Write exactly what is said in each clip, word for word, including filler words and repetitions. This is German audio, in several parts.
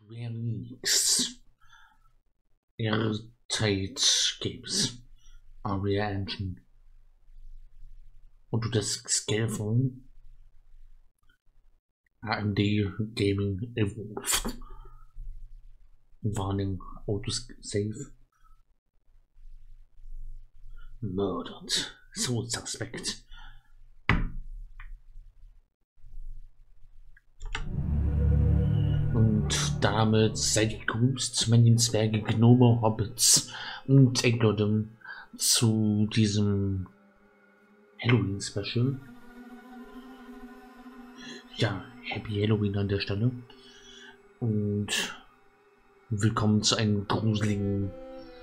Square Enix. Airtight Games. Unreal Engine. Und du das Scalephone. A M D Gaming Evolved. Warning Autosave. Murdered. So suspect. Und damit seid ihr gegrüßt, meine Zwerge, Gnome, Hobbits und Eglodem zu diesem Halloween-Special. Ja, Happy Halloween an der Stelle. Und willkommen zu einem gruseligen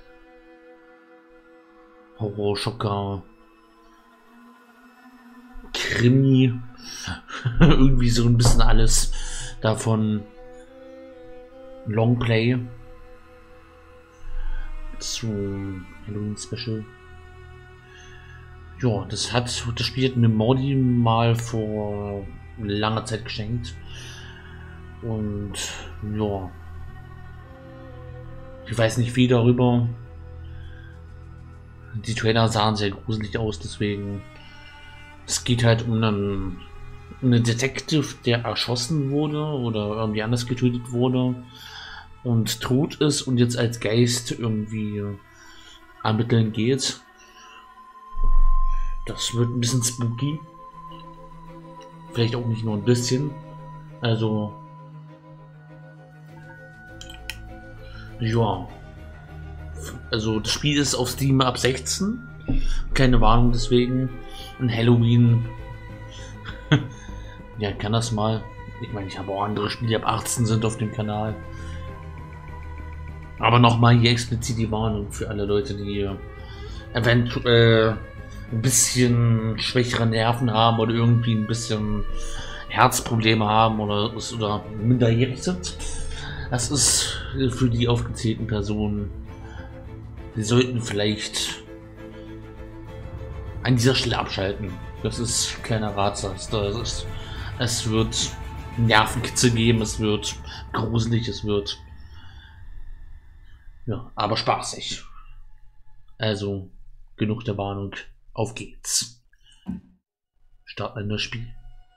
Horrorschocker Krimi. Irgendwie so ein bisschen alles davon. Longplay zu Halloween Special. Ja, das hat das Spiel hat mir Mordi mal vor langer Zeit geschenkt. Und ja, ich weiß nicht viel darüber. Die Trailer sahen sehr gruselig aus, deswegen. Es geht halt um einen, um einen Detective, der erschossen wurde oder irgendwie anders getötet wurde und tot ist und jetzt als Geist irgendwie ermitteln geht. Das wird ein bisschen spooky. Vielleicht auch nicht nur ein bisschen. Also ja. Also das Spiel ist auf Steam ab sechzehn. Keine Warnung deswegen. Und Halloween. Ja, kann das mal. Ich meine, ich habe auch andere Spiele, die ab achtzehn sind auf dem Kanal. Aber nochmal hier explizit die Warnung für alle Leute, die eventuell ein bisschen schwächere Nerven haben oder irgendwie ein bisschen Herzprobleme haben oder, oder minderjährig sind. Das ist für die aufgezählten Personen. Sie sollten vielleicht an dieser Stelle abschalten. Das ist kleiner Ratsatz. Das ist, es wird Nervenkitzel geben, es wird gruselig, es wird ja, aber spaßig. Also genug der Warnung. Auf geht's. Starten ein neues Spiel.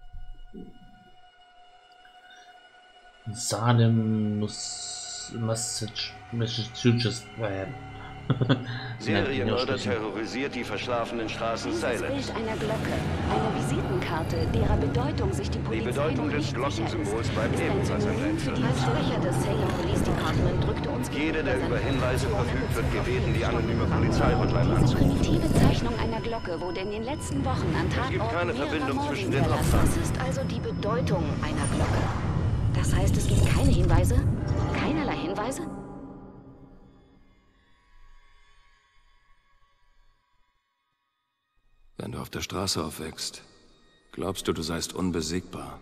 Salem muss Massachusetts. Serienmörder terrorisiert die verschlafenen Straßen Salem. Dieses Bild einer Glocke, eine Visitenkarte, derer Bedeutung sich die Polizei Die Bedeutung noch des nicht Glockensymbols sicher bleibt ist, ebenfalls ein Synonym für Rätsel. die Sprecher des Salem Police Department drückte uns Jeder, der über Hinweise verfügt, wird gebeten, die anonyme Diese Polizeihotline anzurufen. primitive Zeichnung einer Glocke wurde in den letzten Wochen an Tatorten gibt keine mehrerer Verbindung Morde zwischen den hinterlassen. Opfern. Das ist also die Bedeutung einer Glocke. Das heißt, es gibt keine Hinweise? Keinerlei Hinweise? Wenn du auf der Straße aufwächst, glaubst du, du seist unbesiegbar.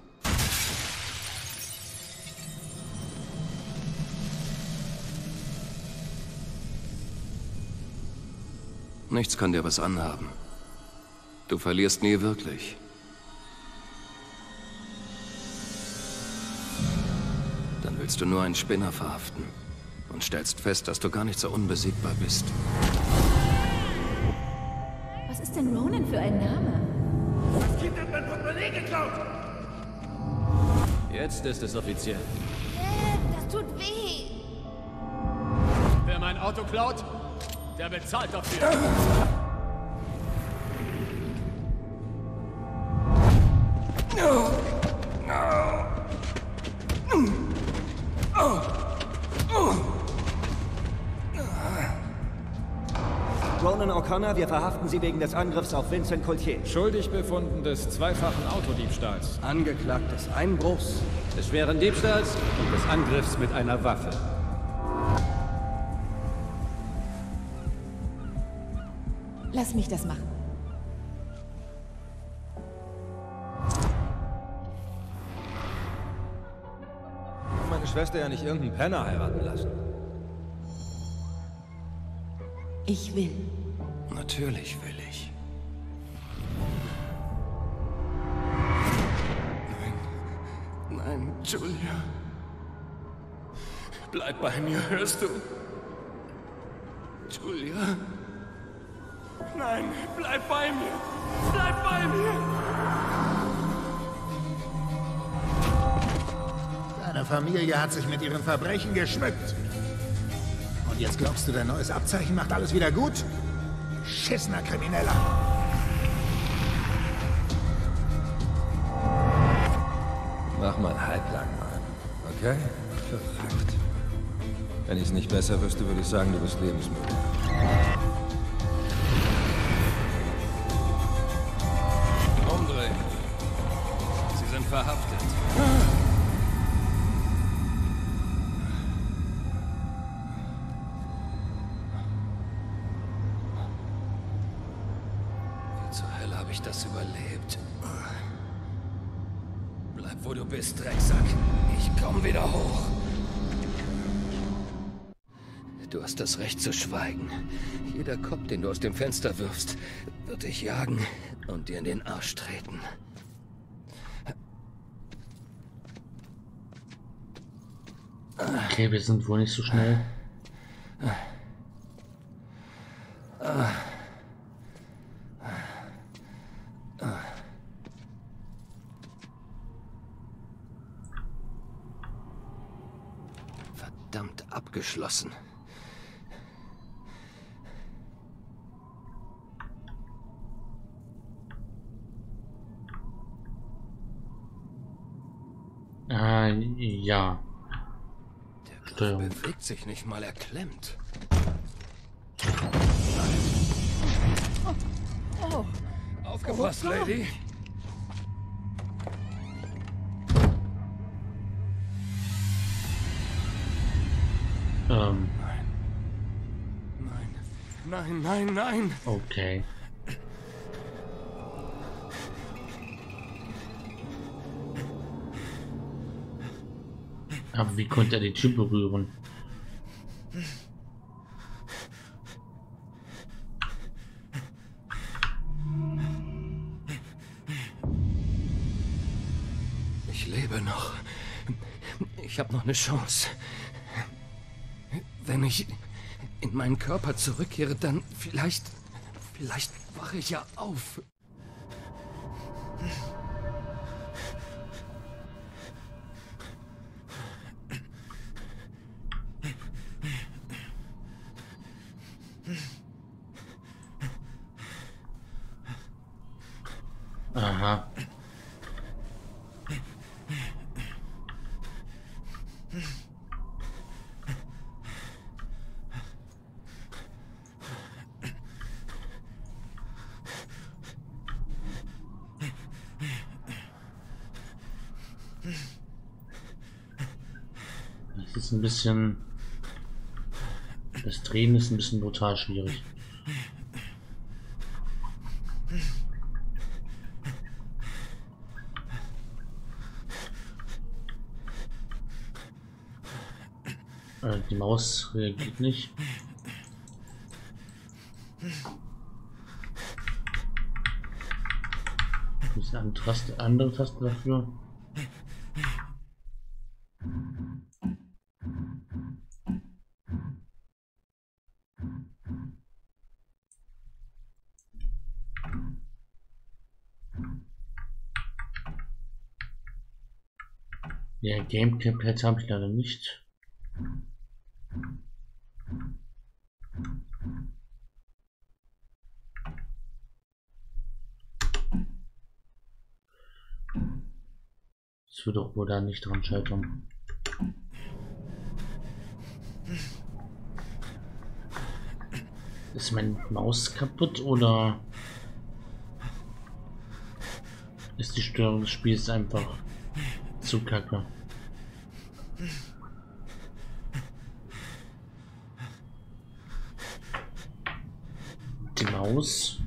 Nichts kann dir was anhaben. Du verlierst nie wirklich. Dann willst du nur einen Spinner verhaften und stellst fest, dass du gar nicht so unbesiegbar bist. Was ist denn Ronan für ein Name? Das Kind hat mein Portemonnaie geklaut! Jetzt ist es offiziell. Äh, das tut weh. Wer mein Auto klaut, der bezahlt dafür. Ronan O'Connor, wir verhaften Sie wegen des Angriffs auf Vincent Coultier. Schuldig befunden des zweifachen Autodiebstahls. Angeklagt des Einbruchs. Des schweren Diebstahls und des Angriffs mit einer Waffe. Lass mich das machen. Meine Schwester ja nicht irgendeinen Penner heiraten lassen. Ich will. Natürlich will ich. Nein, nein, Julia. Bleib bei mir, hörst du? Julia? Nein, bleib bei mir! Bleib bei mir! Deine Familie hat sich mit ihren Verbrechen geschmückt. Und jetzt glaubst du, dein neues Abzeichen macht alles wieder gut? Schissener Krimineller! Mach mal halblang, Mann. Okay? Verrückt. Wenn ich es nicht besser wüsste, würde ich sagen, du bist lebensmüde. Umdrehen. Sie sind verhaftet. Wie zur Hölle habe ich das überlebt? Bleib, wo du bist, Drecksack. Ich komm wieder hoch. Du hast das Recht zu schweigen. Jeder Kopf, den du aus dem Fenster wirfst, wird dich jagen und dir in den Arsch treten. Okay, wir sind wohl nicht so schnell. Verdammt abgeschlossen. Äh, ja. Der Steuerung. bewegt sich nicht mal, er klemmt. Oh. Aufgepasst, Lady. Ähm, Nein, nein, nein, nein. okay. Aber wie konnte er die Tür berühren? Ich lebe noch. Ich habe noch eine Chance. Wenn ich in meinen Körper zurückkehre, dann vielleicht... Vielleicht wache ich ja auf. Aha. Das ist ein bisschen... Das Drehen ist ein bisschen brutal schwierig. Äh, die Maus reagiert nicht. Das ist eine Taste, andere Taste dafür. Ja, Gamepad habe ich leider nicht. Das wird doch wohl da nicht dran scheitern. Ist mein Maus kaputt oder ist die Steuerung des Spiels einfach zu kacke? Die Maus.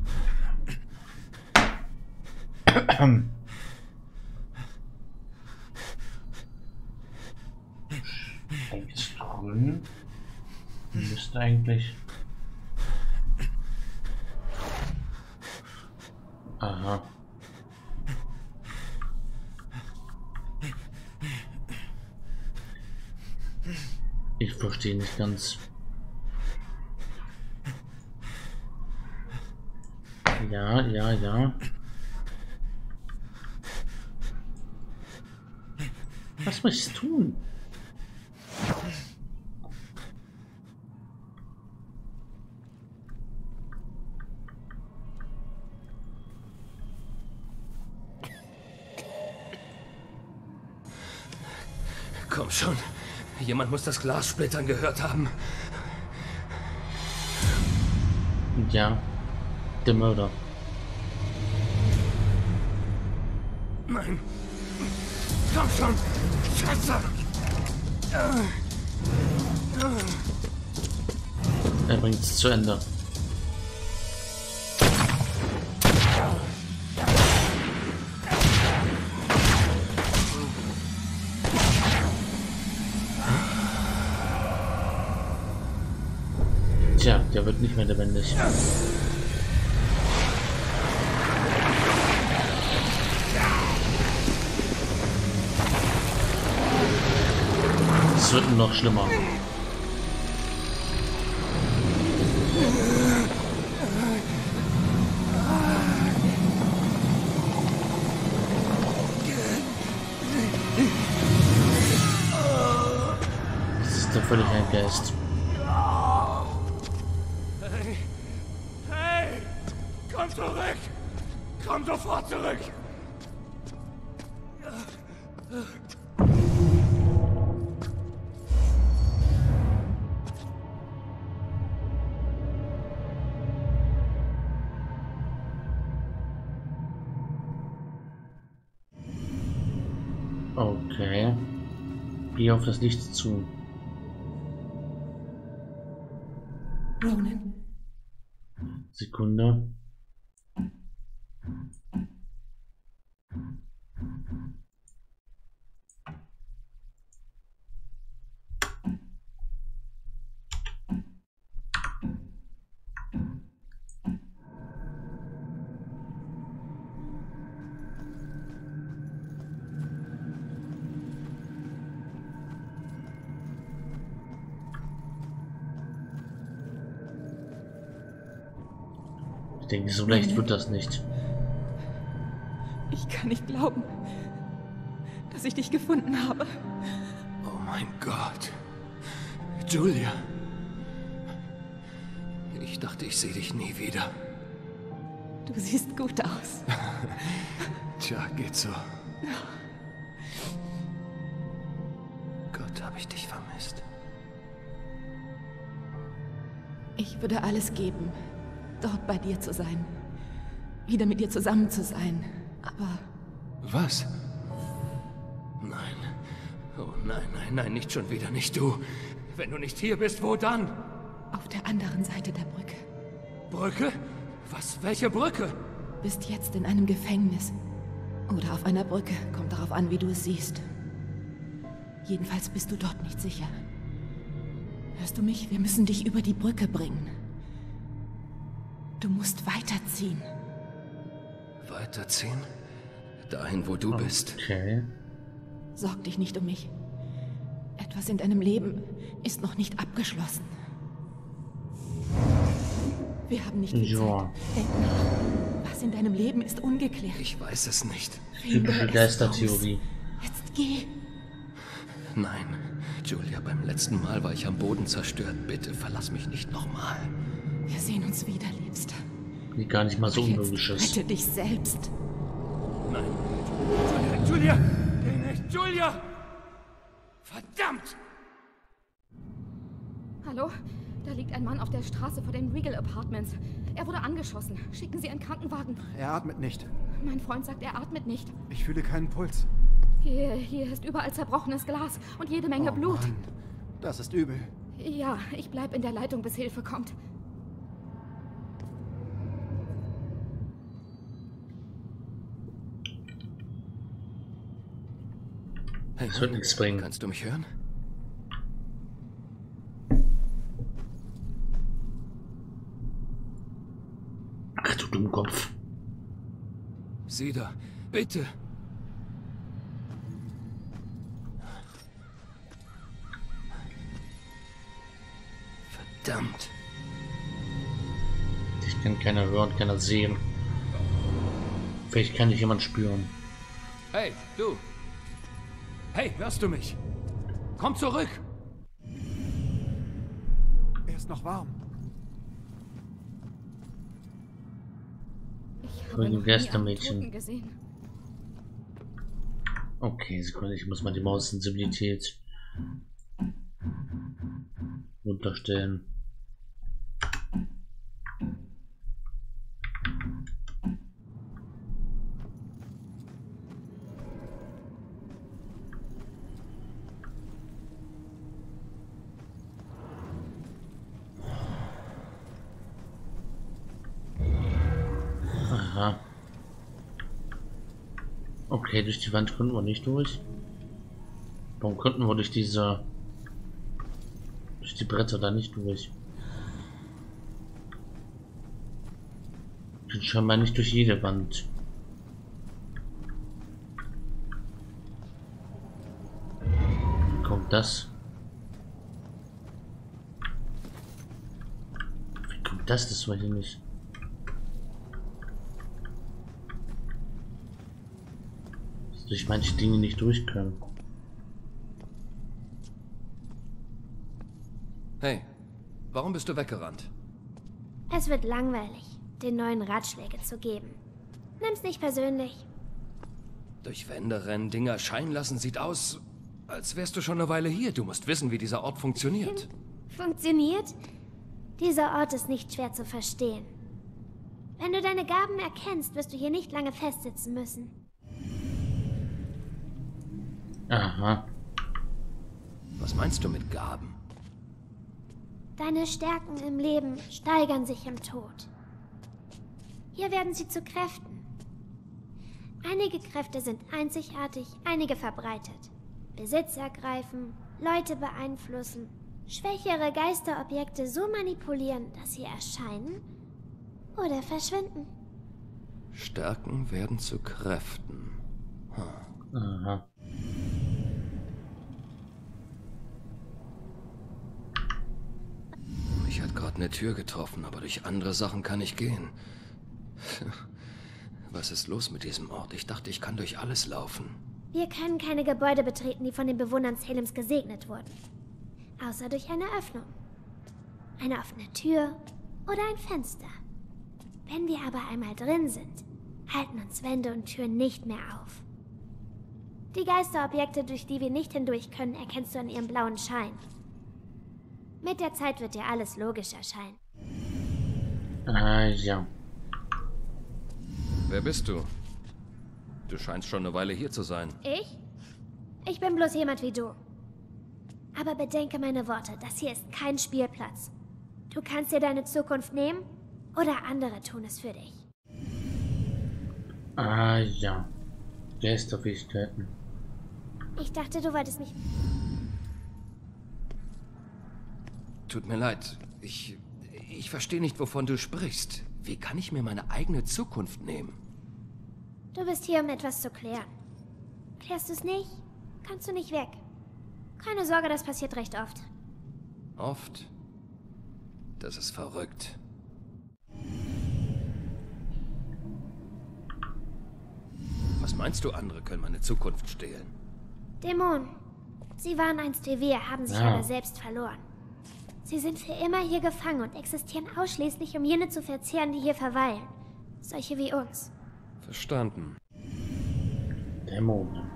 Eigentlich grün. Müsste eigentlich. Aha. Ich verstehe nicht ganz. Ja, ja, ja. Was muss ich tun? Komm schon. Jemand muss das Glas splittern gehört haben. Ja, der Mörder. Nein. Komm schon. Scheiße. Er bringt es zu Ende. Tja, der wird nicht mehr lebendig. Es wird noch schlimmer. Das ist doch völlig ein Geist. Hey! Hey! Komm zurück! Komm sofort zurück! Okay. Geh auf das Licht zu. Ronan. Sekunde. Ich denke, so leicht wird das nicht. Ich kann nicht glauben, dass ich dich gefunden habe. Oh mein Gott. Julia. Ich dachte, ich sehe dich nie wieder. Du siehst gut aus. Tja, geht so. Gott, habe ich dich vermisst. Ich würde alles geben, dort bei dir zu sein. Wieder mit dir zusammen zu sein. Aber... Was? Nein. Oh nein, nein, nein, nicht schon wieder, nicht du. Wenn du nicht hier bist, wo dann? auf der anderen Seite der Brücke. Brücke? Was? Welche Brücke? Bist jetzt in einem Gefängnis. Oder auf einer Brücke. Kommt darauf an, wie du es siehst. Jedenfalls bist du dort nicht sicher. Hörst du mich? Wir müssen dich über die Brücke bringen. Du musst weiterziehen. Weiterziehen? Dahin, wo du bist. Okay. Sorg dich nicht um mich. Etwas in deinem Leben ist noch nicht abgeschlossen. Wir haben nicht viel Ja. Zeit. Denk nach. Was in deinem Leben ist ungeklärt. Ich weiß es nicht. Typische Geistertheorie. Jetzt geh. Nein, Julia, beim letzten Mal war ich am Boden zerstört. Bitte verlass mich nicht nochmal. Wir sehen uns wieder, Liebster. Die gar nicht mal so Jetzt unlogisch ist. rette dich selbst. Nein. Julia! Geh nicht, Julia! Verdammt! Hallo? Da liegt ein Mann auf der Straße vor den Regal Apartments. Er wurde angeschossen. Schicken Sie einen Krankenwagen. Er atmet nicht. Mein Freund sagt, er atmet nicht. Ich fühle keinen Puls. Hier, hier ist überall zerbrochenes Glas und jede Menge Oh Blut. Mann, das ist übel. Ja, ich bleib in der Leitung, bis Hilfe kommt. Hey, Das wird nichts bringen. Kannst du mich hören? Ach du Dummkopf. Sieh da, bitte. Verdammt. Ich kann keiner hören, keiner sehen. Vielleicht kann ich jemand spüren. Hey, du! Hey, hörst du mich? Komm zurück! Er ist noch warm. Ich habe Von dem noch nie einen Geistermädchen. Toten gesehen. Okay, Sekunde, ich muss mal die Maussensibilität runterstellen. Aha. Okay, durch die Wand konnten wir nicht durch. Warum konnten wir durch diese... durch die Bretter da nicht durch? Ich bin scheinbar nicht durch jede Wand. Wie kommt das? Wie kommt das? Das weiß ich nicht. Durch manche Dinge nicht durch können. Hey, warum bist du weggerannt? Es wird langweilig, den neuen Ratschläge zu geben. Nimm's nicht persönlich. Durch Wände rennen, Dinger scheinen lassen, sieht aus, als wärst du schon eine Weile hier. Du musst wissen, wie dieser Ort funktioniert. Funktioniert? Dieser Ort ist nicht schwer zu verstehen. Wenn du deine Gaben erkennst, wirst du hier nicht lange festsitzen müssen. Aha. Was meinst du mit Gaben? Deine Stärken im Leben steigern sich im Tod. Hier werden sie zu Kräften. Einige Kräfte sind einzigartig, einige verbreitet. Besitz ergreifen, Leute beeinflussen, schwächere Geisterobjekte so manipulieren, dass sie erscheinen oder verschwinden. Stärken werden zu Kräften. Hm. Aha. Mich hat gerade eine Tür getroffen, aber durch andere Sachen kann ich gehen. Was ist los mit diesem Ort? Ich dachte, ich kann durch alles laufen. Wir können keine Gebäude betreten, die von den Bewohnern Salems gesegnet wurden. Außer durch eine Öffnung. Eine offene Tür oder ein Fenster. Wenn wir aber einmal drin sind, halten uns Wände und Türen nicht mehr auf. Die Geisterobjekte, durch die wir nicht hindurch können, erkennst du an ihrem blauen Schein. Mit der Zeit wird dir alles logisch erscheinen. Ah, ja. Wer bist du? Du scheinst schon eine Weile hier zu sein. Ich? Ich bin bloß jemand wie du. Aber bedenke meine Worte, das hier ist kein Spielplatz. Du kannst dir deine Zukunft nehmen oder andere tun es für dich. Ah, ja. Geisterfähigkeiten. Ich dachte, du wolltest mich... Tut mir leid. Ich... Ich verstehe nicht, wovon du sprichst. Wie kann ich mir meine eigene Zukunft nehmen? Du bist hier, um etwas zu klären. Klärst du es nicht, kannst du nicht weg. Keine Sorge, das passiert recht oft. Oft? Das ist verrückt. Was meinst du, andere können meine Zukunft stehlen? Dämonen. Sie waren einst wie wir, haben sich Ja. aber selbst verloren. Sie sind für immer hier gefangen und existieren ausschließlich, um jene zu verzehren, die hier verweilen. Solche wie uns. Verstanden. Dämonen.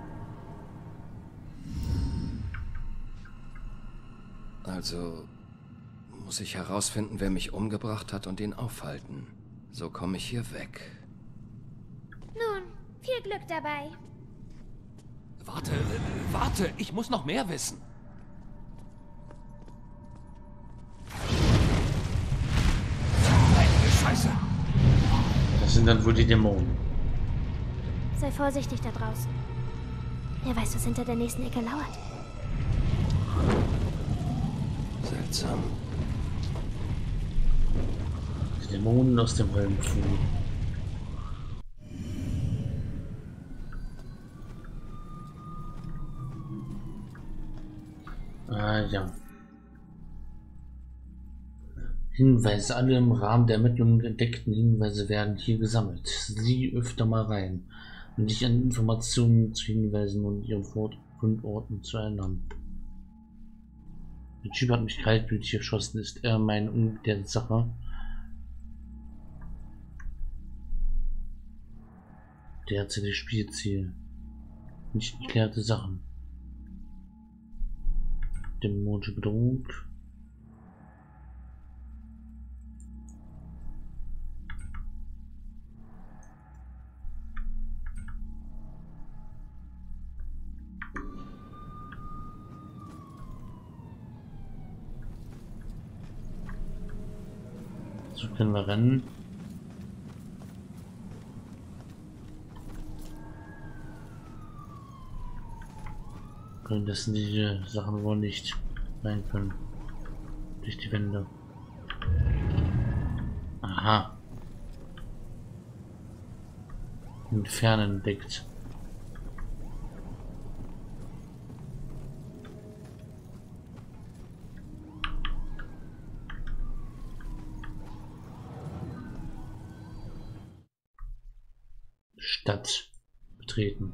Also muss ich herausfinden, wer mich umgebracht hat und ihn aufhalten. So komme ich hier weg. Nun, viel Glück dabei. Warte, äh, warte, ich muss noch mehr wissen. Heilige Scheiße! Das sind dann wohl die Dämonen. Sei vorsichtig da draußen. Wer weiß, was hinter der nächsten Ecke lauert. Seltsam. Die Dämonen aus dem Höllenpfuhl. Ah, ja. Hinweise. Alle im Rahmen der Ermittlungen entdeckten Hinweise werden hier gesammelt. Sieh öfter mal rein, um dich an Informationen zu Hinweisen und ihren Fundorten zu erinnern. Der Typ hat mich kaltblütig erschossen. Ist er mein ungeklärte Sache? Derzeit Spielziel. Nicht geklärte Sachen. Dämonische Bedrohung. So können wir rennen. Können das diese Sachen wohl nicht rein können. Durch die Wände. Aha. Entfernen entdeckt. Stadt betreten.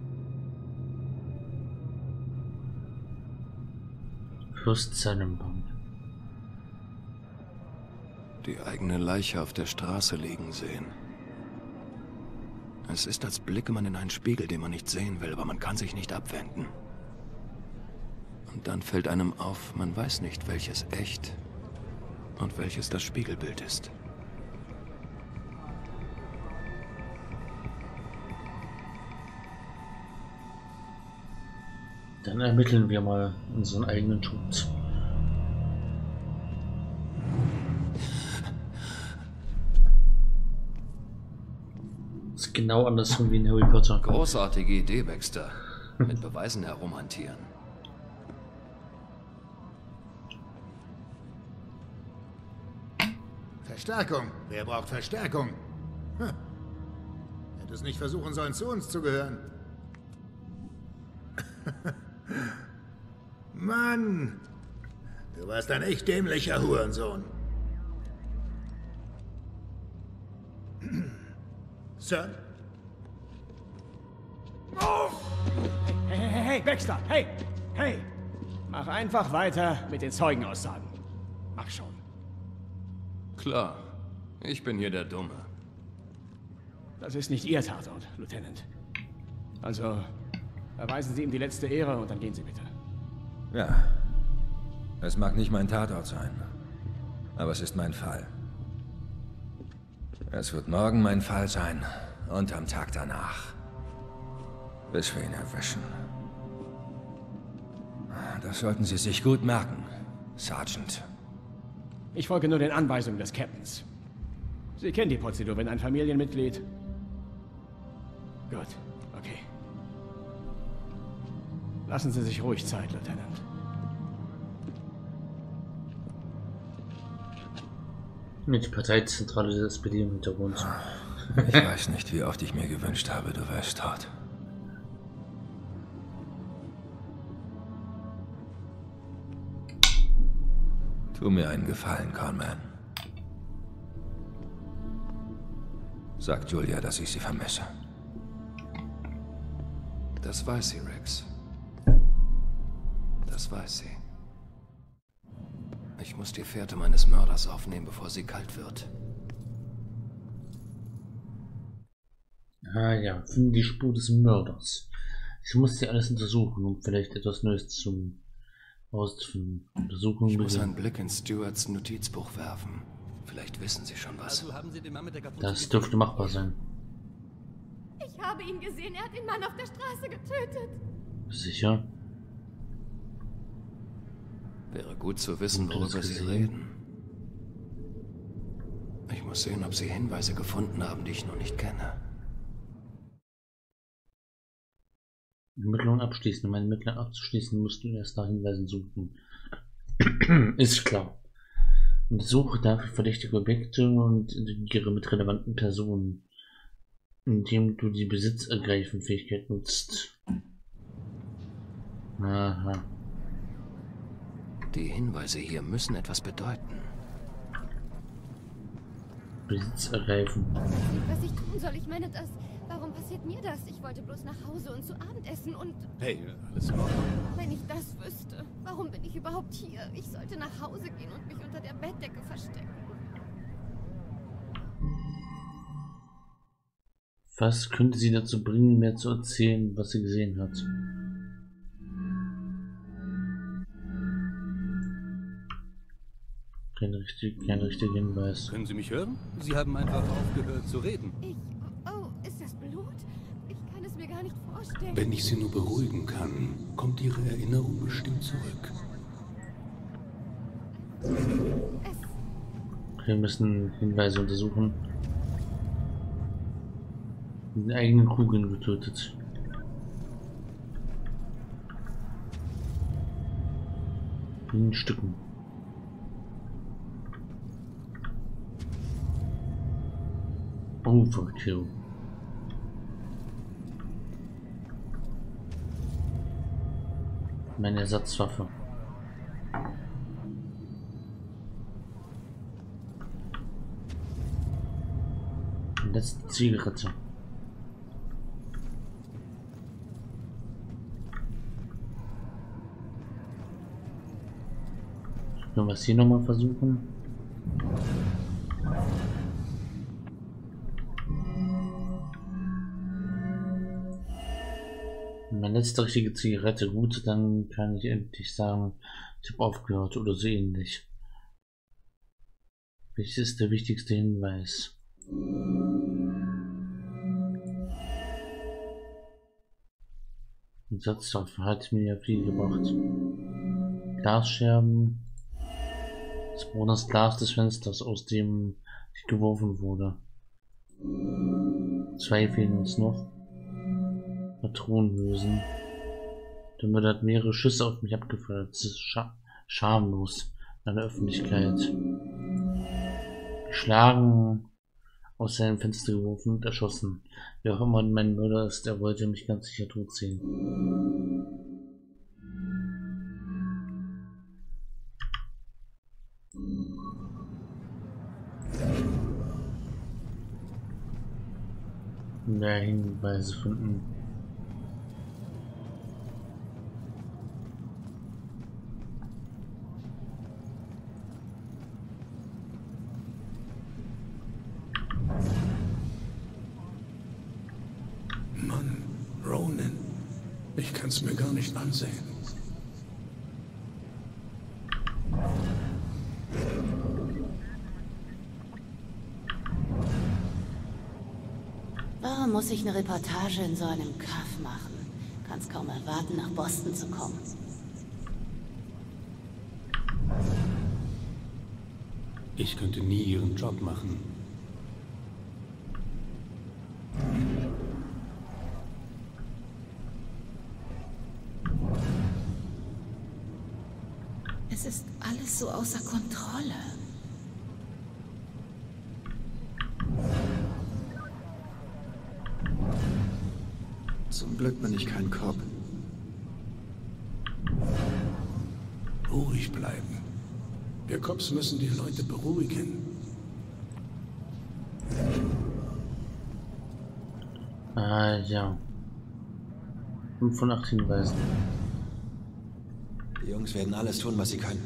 Fürstenbank. Die eigene Leiche auf der Straße liegen sehen. Es ist, als blicke man in einen Spiegel, den man nicht sehen will, aber man kann sich nicht abwenden. Und dann fällt einem auf, man weiß nicht, welches echt und welches das Spiegelbild ist. Dann ermitteln wir mal unseren eigenen Tod. Das ist genau andersrum wie in Harry Potter. Großartige Idee, Baxter. Mit Beweisen herumhantieren. Verstärkung. Wer braucht Verstärkung? Hm. Hätte es nicht versuchen sollen, zu uns zu gehören. Mann! Du warst ein echt dämlicher Hurensohn. Sir? Oh! Hey, hey, hey, Baxter! Hey! Hey! Mach einfach weiter mit den Zeugenaussagen. Mach schon. Klar. Ich bin hier der Dumme. Das ist nicht Ihr Tatort, Lieutenant. Also, erweisen Sie ihm die letzte Ehre und dann gehen Sie bitte. Ja. Es mag nicht mein Tatort sein, aber es ist mein Fall. Es wird morgen mein Fall sein und am Tag danach. Bis wir ihn erwischen. Das sollten Sie sich gut merken, Sergeant. Ich folge nur den Anweisungen des Captains. Sie kennen die Prozedur, wenn ein Familienmitglied... Gut, okay. Lassen Sie sich ruhig Zeit, Lieutenant. Mit die Parteizentrale der S P D im Hintergrund. Ich weiß nicht, wie oft ich mir gewünscht habe, du wärst tot. Tu mir einen Gefallen, Conman. Sag Julia, dass ich sie vermisse. Das weiß sie, Rex. Das weiß sie. Ich muss die Fährte meines Mörders aufnehmen, bevor sie kalt wird. Ah ja, finde die Spur des Mörders. Ich muss sie alles untersuchen, um vielleicht etwas Neues zum auszufinden. Untersuchung ich muss einen Blick in Stewarts Notizbuch werfen. Vielleicht wissen sie schon was. Also haben Sie den Mann mit der Kapuze das dürfte machbar sein. Ich habe ihn gesehen. Er hat den Mann auf der Straße getötet. Sicher? Wäre gut zu wissen, worüber Sie reden. Ich muss sehen, ob Sie Hinweise gefunden haben, die ich noch nicht kenne. Ermittlungen abschließen. Um eine Ermittlung abzuschließen, musst du erst nach Hinweisen suchen. Ist klar. Suche dafür verdächtige Objekte und interagiere mit relevanten Personen, indem du die Besitzergreifen-Fähigkeit nutzt. Aha. Die Hinweise hier müssen etwas bedeuten. Besitz ergreifen. Was ich tun soll, ich meine das. Warum passiert mir das? Ich wollte bloß nach Hause und zu Abend essen und... Hey, alles in Ordnung? Wenn ich das wüsste. Warum bin ich überhaupt hier? Ich sollte nach Hause gehen und mich unter der Bettdecke verstecken. Was könnte sie dazu bringen, mir zu erzählen, was sie gesehen hat? Kein richtiger kein richtiger Hinweis. Können Sie mich hören? Sie haben einfach aufgehört zu reden. Ich... Oh, ist das Blut? Ich kann es mir gar nicht vorstellen. Wenn ich Sie nur beruhigen kann, kommt Ihre Erinnerung bestimmt zurück. Wir müssen Hinweise untersuchen. Den eigenen Kugeln getötet. In Stücken. Overkill. Meine Ersatzwaffe. Letzte Zigarette. Können wir es hier nochmal versuchen? Meine letzte richtige Zigarette. Gut, dann kann ich endlich sagen, ich habe aufgehört oder so ähnlich. Welches ist der wichtigste Hinweis? Die Satzwaffe hat mir ja viel gebracht. Glasscherben. Das war das Glas des Fensters, aus dem ich geworfen wurde. Zwei fehlen uns noch. Patronenhülsen. Der Mörder hat mehrere Schüsse auf mich abgefeuert. Das ist scha schamlos in der Öffentlichkeit. Geschlagen, aus seinem Fenster geworfen und erschossen. Wer auch immer mein Mörder ist, der wollte mich ganz sicher tot sehen. Mehr Hinweise finden. Mann, Ronan, ich kann's mir gar nicht ansehen. Warum muss ich eine Reportage in so einem Kaff machen? Kann's kaum erwarten, nach Boston zu kommen. Ich könnte nie Ihren Job machen. Es ist alles so außer Kontrolle. Zum Glück bin ich kein Cop. Ruhig bleiben. Wir Cops müssen die Leute beruhigen. Ah, ja. fünf von acht Hinweisen. Die Jungs werden alles tun, was sie können.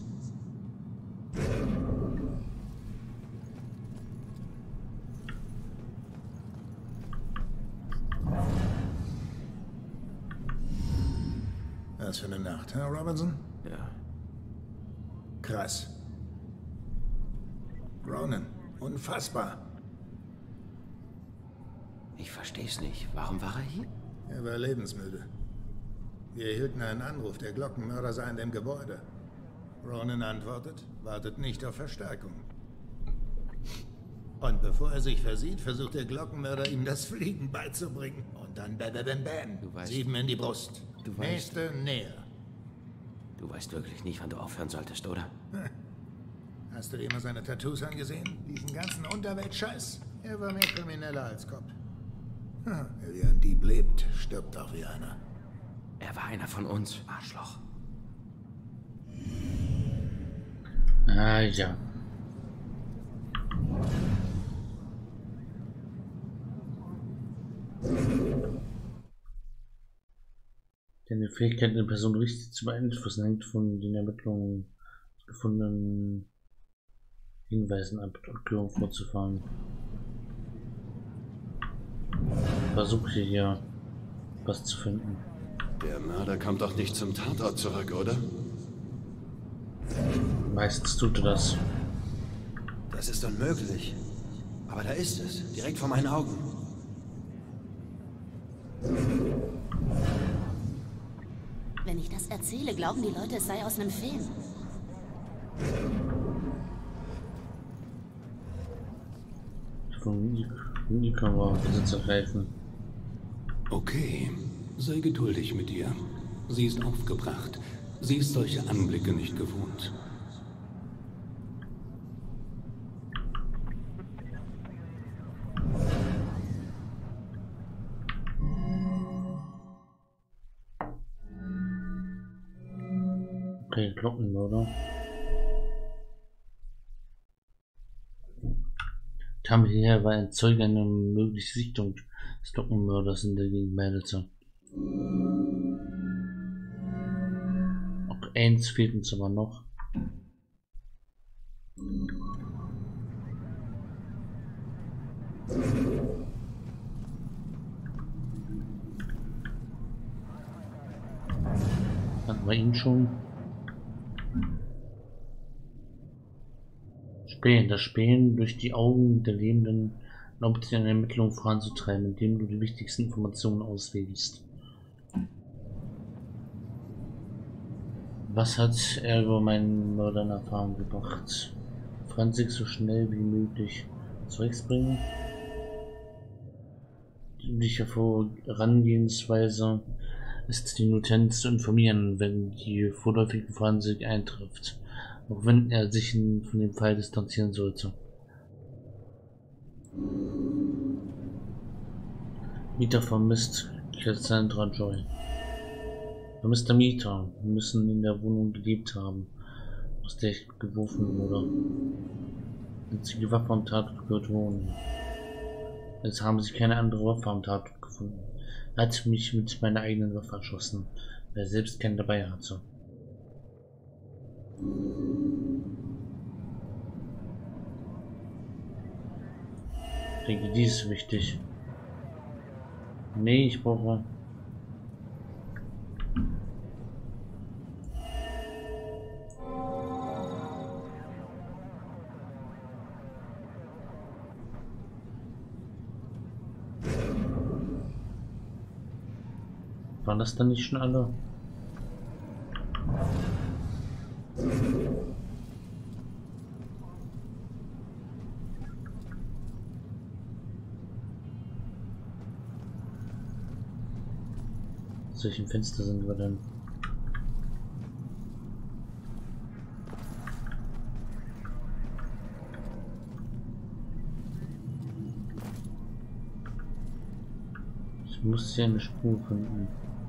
Was für eine Nacht, Herr Robinson? Ja. Krass. Ronan, unfassbar. Ich versteh's nicht. Warum war er hier? Er war lebensmüde. Wir erhielten einen Anruf, der Glockenmörder sei in dem Gebäude. Ronan antwortet, wartet nicht auf Verstärkung. Und bevor er sich versieht, versucht der Glockenmörder, ihm das Fliegen beizubringen. Und dann bam, bam, bam, bam. Du weißt, Sieben in die Brust. Du weißt, Nächste näher. Du weißt wirklich nicht, wann du aufhören solltest, oder? Hast du dir immer seine Tattoos angesehen? Diesen ganzen Unterwelt-Scheiß? Er war mehr Krimineller als Cop. Hm, wer wie ein Dieb lebt, stirbt auch wie einer. Er war einer von uns, Arschloch. Ah, ja. Die Fähigkeit, eine Person richtig zu beeinflussen, hängt von den Ermittlungen gefundenen Hinweisen ab, Erklärung vorzufahren. Versuche hier was zu finden. Der Mörder kommt doch nicht zum Tatort zurück, oder? Meistens tut er das. Das ist unmöglich. Aber da ist es, direkt vor meinen Augen. Wenn ich das erzähle, glauben die Leute, es sei aus einem Film. Von Nika war Besitz ergreifen. Okay, sei geduldig mit ihr. Sie ist aufgebracht. Sie ist solche Anblicke nicht gewohnt. Okay, Glockenmörder. Kam hierher, weil ein Zeuge eine mögliche Sichtung des Glockenmörders in der Gegend meldete. Auch eins fehlt uns aber noch. Hatten wir ihn schon? Spähen. Das Spähen durch die Augen der Lebenden erlaubt dir eine Ermittlung voranzutreiben, indem du die wichtigsten Informationen auswählst. Was hat er über meinen Mörder in Erfahrung gebracht? Franzig so schnell wie möglich Zeugs bringen. Die übliche Vorangehensweise ist, die Notenz zu informieren, wenn die vorläufige Forensik eintrifft, auch wenn er sich von dem Fall distanzieren sollte. Mieter vermisst Cassandra Joy. Vermisster Mieter müssen in der Wohnung gelebt haben, aus der ich geworfen wurde. Einzige Waffe am Tatort gehört Wohnen. Es haben sich keine andere Waffe am Tatort gefunden. Er hat mich mit meiner eigenen Waffe erschossen, weil er selbst keinen dabei hatte. Ich denke, die ist wichtig. Nee, ich brauche... Waren das dann nicht schon alle? Aus welchem Fenster sind wir denn? Ich muss hier eine Spur finden.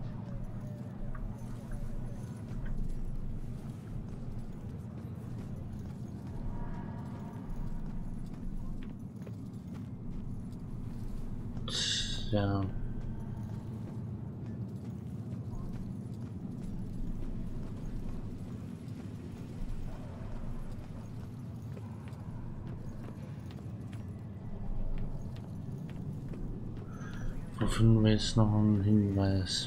Ja. Wo finden wir jetzt noch einen Hinweis?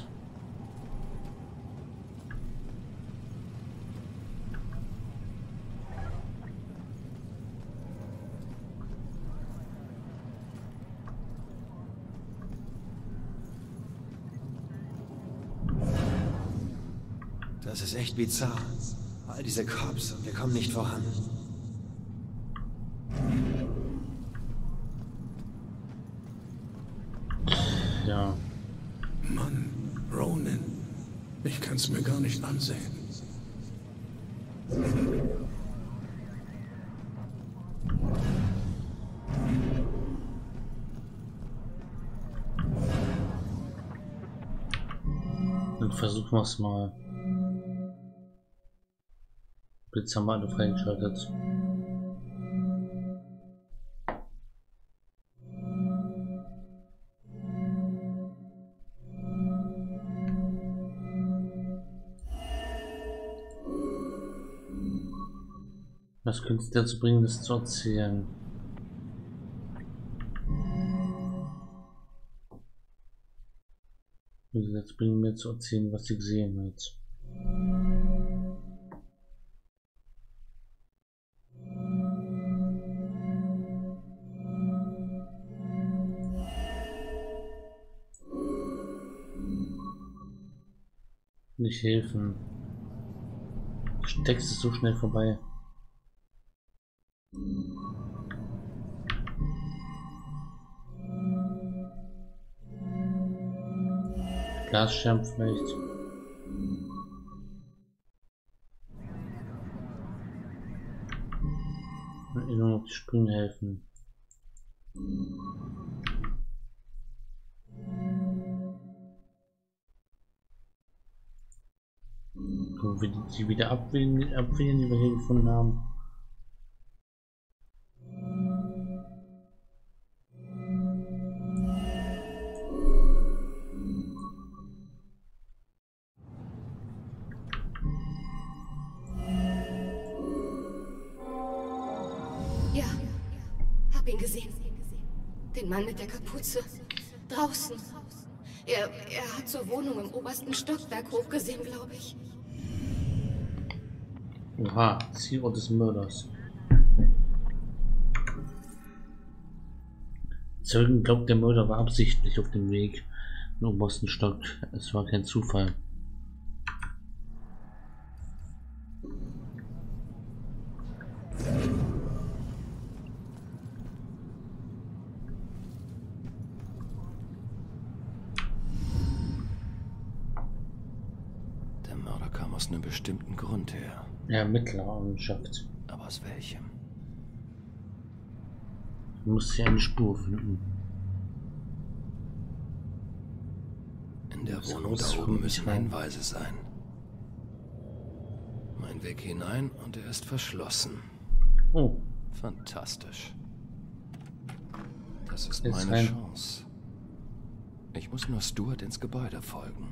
Das ist echt bizarr. All diese Cops und wir kommen nicht voran. Ja. Mann, Ronan. Ich kann's mir gar nicht ansehen. Dann versuchen wir es mal. Jetzt haben wir alle freigeschaltet. Was könnte es dazu bringen, das zu erzählen? Jetzt bringen mir zu erzählen, was sie gesehen hat. Nicht helfen. Der Text ist so schnell vorbei. Glasscherben vielleicht. Nur noch die Sprünge helfen. Können wir die wieder abwählen, abwählen, die wir hier gefunden haben? Ja, hab ihn gesehen. Den Mann mit der Kapuze. Draußen. Er, er hat zur Wohnung im obersten Stockwerk hochgesehen, glaube ich. Oha, Zielort des Mörders. Zeugen glaubt, der Mörder war absichtlich auf dem Weg in den obersten Stock. Es war kein Zufall. Der Mörder kam aus einem bestimmten Grund her. Ja, Mittlerwissenschaft. Aber aus welchem? Du musst hier eine Spur finden. In der Wohnung da oben müssen Hinweise sein. Mein Weg hinein und er ist verschlossen. Oh. Fantastisch. Das ist Jetzt meine rein. Chance. Ich muss nur Stuart ins Gebäude folgen.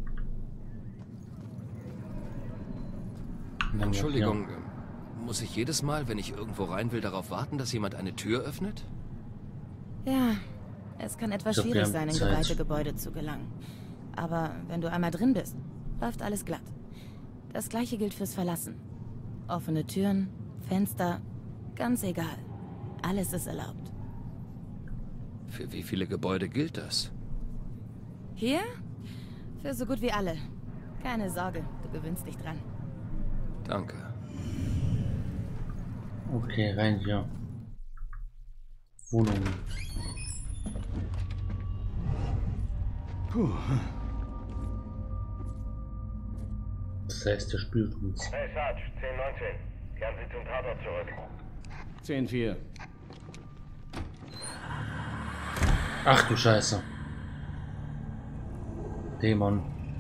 Entschuldigung, muss ich jedes Mal, wenn ich irgendwo rein will, darauf warten, dass jemand eine Tür öffnet? Ja, es kann etwas Ich glaub, wir schwierig haben sein, in Zeit. geweihte Gebäude zu gelangen. Aber wenn du einmal drin bist, läuft alles glatt. Das gleiche gilt fürs Verlassen. Offene Türen, Fenster, ganz egal. Alles ist erlaubt. Für wie viele Gebäude gilt das? Hier? Für so gut wie alle. Keine Sorge, du gewöhnst dich dran. Danke. Okay, rein hier. Wohnung. Puh. Das heißt, der spürt uns. Hey Sarge, zehn neunzehn. Kehren Sie zum Tatort zurück. zehn vier. Ach du Scheiße. Dämon.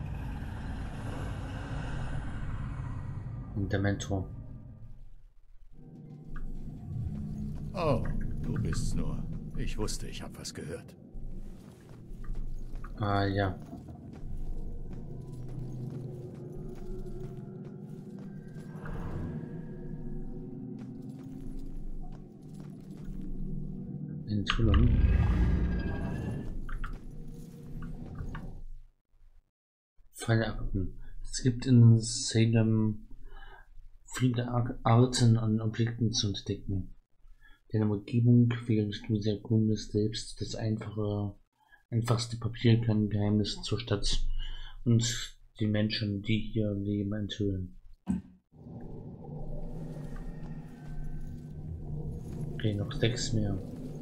Und der Mentor. Oh, du bist's nur. Ich wusste, ich hab was gehört. Ah ja. Enthüllung. Fallakten. Es gibt in Salem viele Ar- Arten an Objekten zu entdecken. Deine Umgebung, während du sie erkundest, selbst das einfache, einfachste Papier kann Geheimnisse zur Stadt und die Menschen, die hier leben, enthüllen. Okay, noch sechs mehr.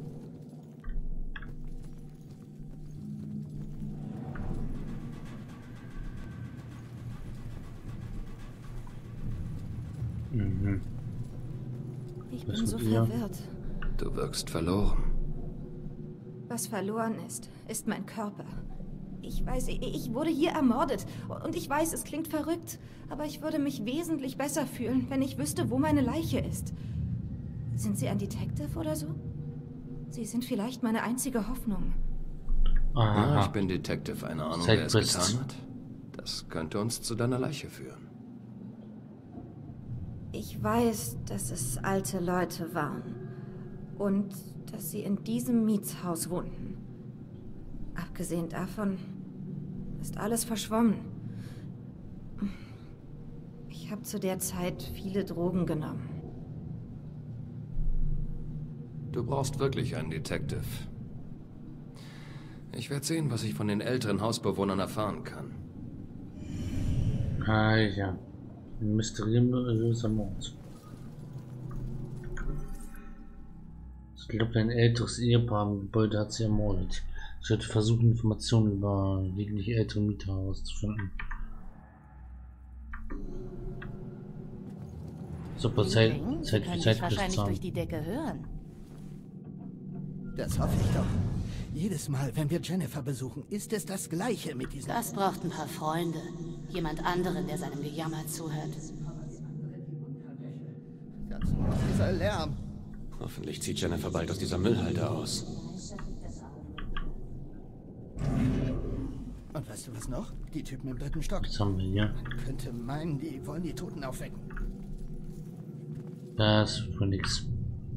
Mhm. Ich Was bin so mit ihr? verwirrt. Du wirkst verloren. Was verloren ist, ist mein Körper. Ich weiß, ich- ich wurde hier ermordet. Und ich weiß, es klingt verrückt. Aber ich würde mich wesentlich besser fühlen, wenn ich wüsste, wo meine Leiche ist. Sind Sie ein Detective oder so? Sie sind vielleicht meine einzige Hoffnung. Ja, ich bin Detective. Eine Ahnung, wer es Zeitquest. getan hat? Das könnte uns zu deiner Leiche führen. Ich weiß, dass es alte Leute waren. Und dass sie in diesem Mietshaus wohnten. Abgesehen davon ist alles verschwommen. Ich habe zu der Zeit viele Drogen genommen. Du brauchst wirklich einen Detective. Ich werde sehen, was ich von den älteren Hausbewohnern erfahren kann. Ah ja. Ein mysteriöser Mord. Ich glaube, ein älteres Ehepaar im Gebäude hat sie ermordet. Ich werde versuchen, Informationen über jegliche ältere Mieter herauszufinden. Super, Zeit, Zeit für Zeit wahrscheinlich durch die Decke hören. Das hoffe ich doch. Jedes Mal, wenn wir Jennifer besuchen, ist es das Gleiche mit diesem... Das braucht ein paar Freunde. Jemand anderen, der seinem Gejammer zuhört. Dieser Lärm. Hoffentlich zieht Jennifer bald aus dieser Müllhalde aus. Und weißt du was noch? Die Typen im dritten Stock. Was haben wir hier? Man könnte meinen, die wollen die Toten aufwecken. Das ist für nichts.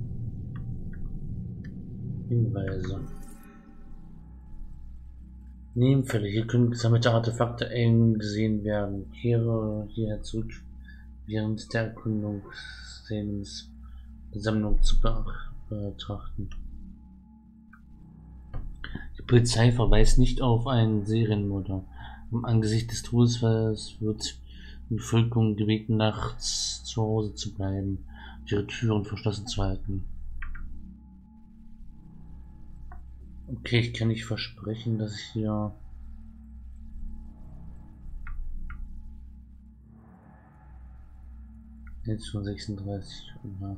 Hinweise. Nebenfälle. Hier können gesammelte Artefakte eingesehen werden. Kehre hierher zurück, während der Erkundung Salems Sammlung zu betrachten. Die Polizei verweist nicht auf einen Serienmörder. Im Angesicht des Todesfalls wird die Bevölkerung gebeten, nachts zu Hause zu bleiben und ihre Türen verschlossen zu halten. Okay, ich kann nicht versprechen, dass ich hier jetzt von sechsunddreißig. Ja.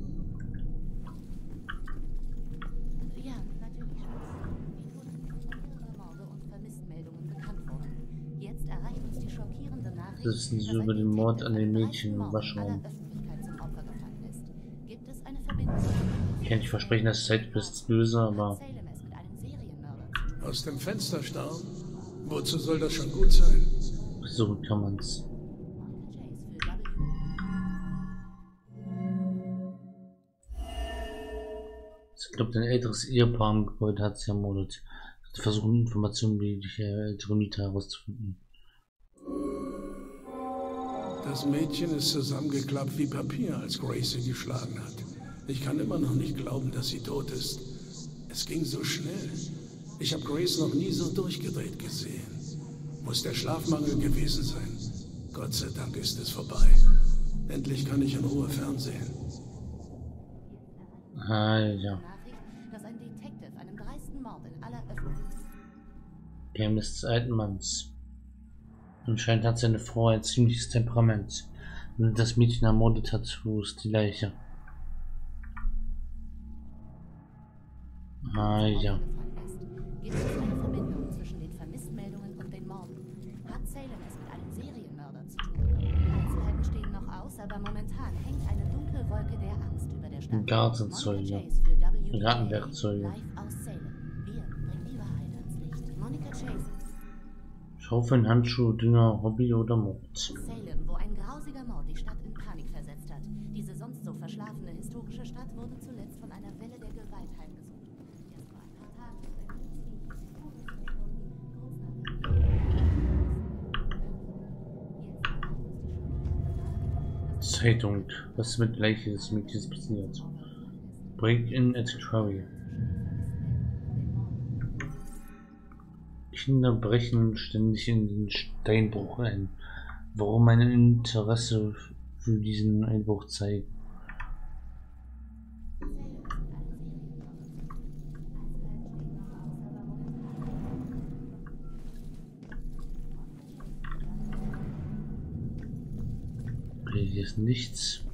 Ja, natürlich. Mehrere Morde und Vermisstmeldungen bekannt wurden. Jetzt erreicht uns die schockierende Nachricht, Das ist nicht über den Mord an den Mädchen im Waschraum. Gibt es eine Verbindung? Ich kann nicht versprechen, dass Zeit ist böse, aber aus dem Fenster starren? Wozu soll das schon gut sein? so kann man's. Ich glaube, ein älteres Ehepaar im Gebäude hat sie ermordet. Ich versuche Informationen wie die ältere Mieter herauszufinden. Das Mädchen ist zusammengeklappt wie Papier, als Grace sie geschlagen hat. Ich kann immer noch nicht glauben, dass sie tot ist. Es ging so schnell. Ich habe Grace noch nie so durchgedreht gesehen. Muss der Schlafmangel gewesen sein. Gott sei Dank ist es vorbei. Endlich kann ich in Ruhe fernsehen. Ah, ja. Dass ein Detective einem dreisten Mord in aller Öffentlichkeit... Geheimnis des alten Manns. Anscheinend hat seine Frau ein ziemliches Temperament. Wenn das Mädchen ermordet hat, wo ist die Leiche? Ah, ja. Gibt es eine Verbindung zwischen den Vermisstmeldungen und den Morden? Hat Salem es mit einem Serienmörder zu tun? Einzelheiten stehen noch aus, aber momentan hängt eine dunkle Wolke der Angst über der Stadt. Gartenzeuge. Gartenwerkzeuge. Live aus Salem. Wir bringen die Wahrheit ans Licht. Monica Chase. Schaufeln, Handschuhe, Dünger, Hobby oder Mord. Salem, wo ein grausiger Mord die Stadt in Panik versetzt hat. Diese sonst so verschlafene historische Stadt wurde zuletzt von einer Welle der Gewalt heimgesucht. Erst vor ein paar Tagen Zeitung. Was ist mit Leiche des Mädchens passiert? Break-in at Quarry. Kinder brechen ständig in den Steinbruch ein. Warum mein Interesse für diesen Einbruch zeigen? Okay, hier ist nichts.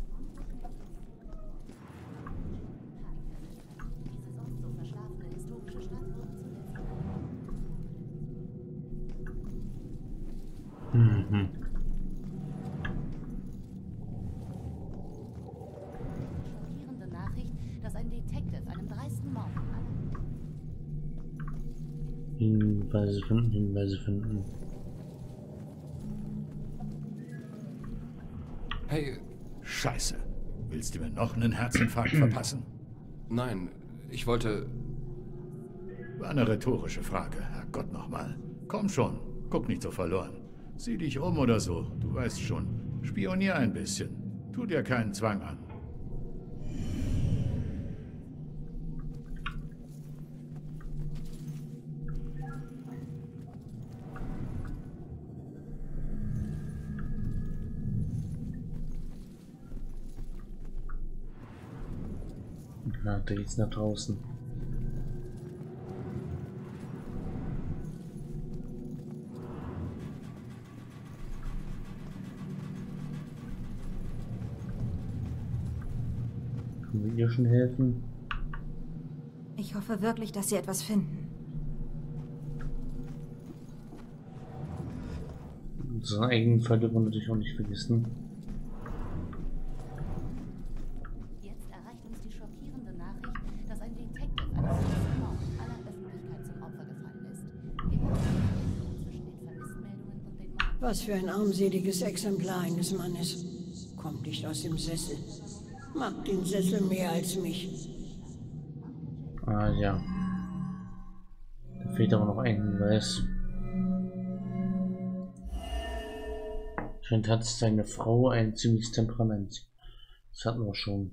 Mhm. schockierende Nachricht, dass ein Detective einem dreisten Mord Hinweise finden, Hinweise finden. Hey, Scheiße. Willst du mir noch einen Herzinfarkt verpassen? Nein, ich wollte... War eine rhetorische Frage, Herrgott nochmal. Komm schon, guck nicht so verloren. Sieh dich um oder so, du weißt schon. Spionier ein bisschen. Tu dir keinen Zwang an. Ja, da geht's nach draußen. Können wir ihr schon helfen? Ich hoffe wirklich, dass Sie etwas finden. Unsere eigenen Fall dürfen wir natürlich auch nicht vergessen. Jetzt erreicht uns die schockierende Nachricht, dass ein Detective eines Mordes aller Öffentlichkeit zum Opfer gefallen ist. Immer zwischen den Vermisstmeldungen und den Morden. Was für ein armseliges Exemplar eines Mannes. Kommt nicht aus dem Sessel. Mag den Sessel mehr als mich. Ah ja. Da fehlt aber noch ein Hinweis. Scheint hat seine Frau ein ziemliches Temperament. Das hatten wir schon.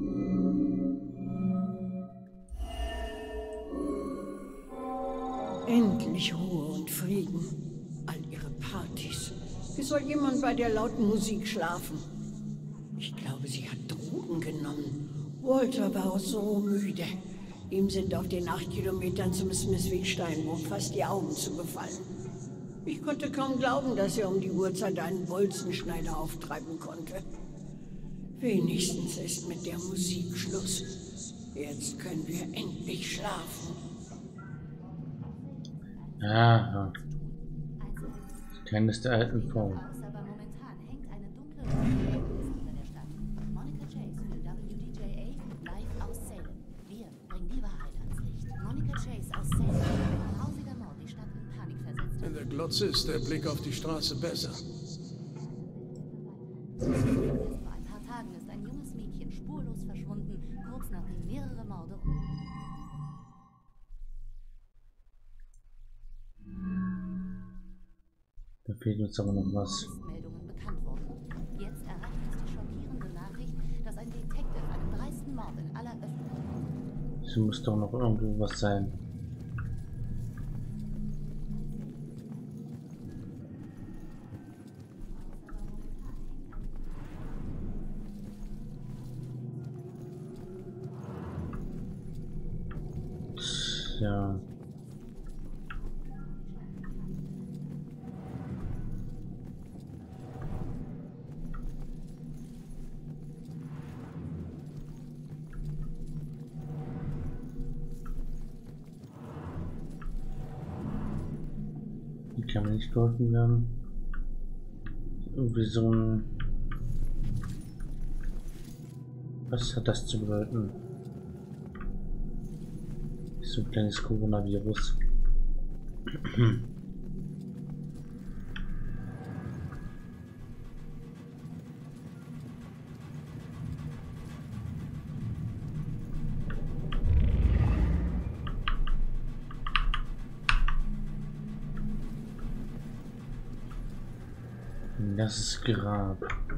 Endlich Ruhe und Frieden. All ihre Partys. Wie soll jemand bei der lauten Musik schlafen? Ich glaube, sie hat Drogen genommen. Walter war auch so müde. Ihm sind auf den acht Kilometern zum Smithwick-Steinbruch fast die Augen zugefallen. Ich konnte kaum glauben, dass er um die Uhrzeit einen Bolzenschneider auftreiben konnte. Wenigstens ist mit der Musik Schluss. Jetzt können wir endlich schlafen. Aha. Kenntnis der alten Frau. Monica Chase für W D J A live aus Salem. Wir bringen die Wahrheit ans Licht. Monica Chase aus Salem. Ein grausiger Mord, die Stadt in Panik versetzt. In der Glotze ist der Blick auf die Straße besser. Vor ein paar Tagen ist ein junges Mädchen spurlos verschwunden, kurz nachdem mehrere Morde. Da fehlt uns aber noch was. Meldungen bekannt wurden. Jetzt erreicht uns die schockierende Nachricht, dass ein Detective einen dreisten Mord in aller Öffentlichkeit. Es muss doch noch irgendwo was sein. Ja. Die kann mir nicht geholfen werden. Irgendwie so ein... Was hat das zu bedeuten? So ein kleines Coronavirus. Das ist Grab.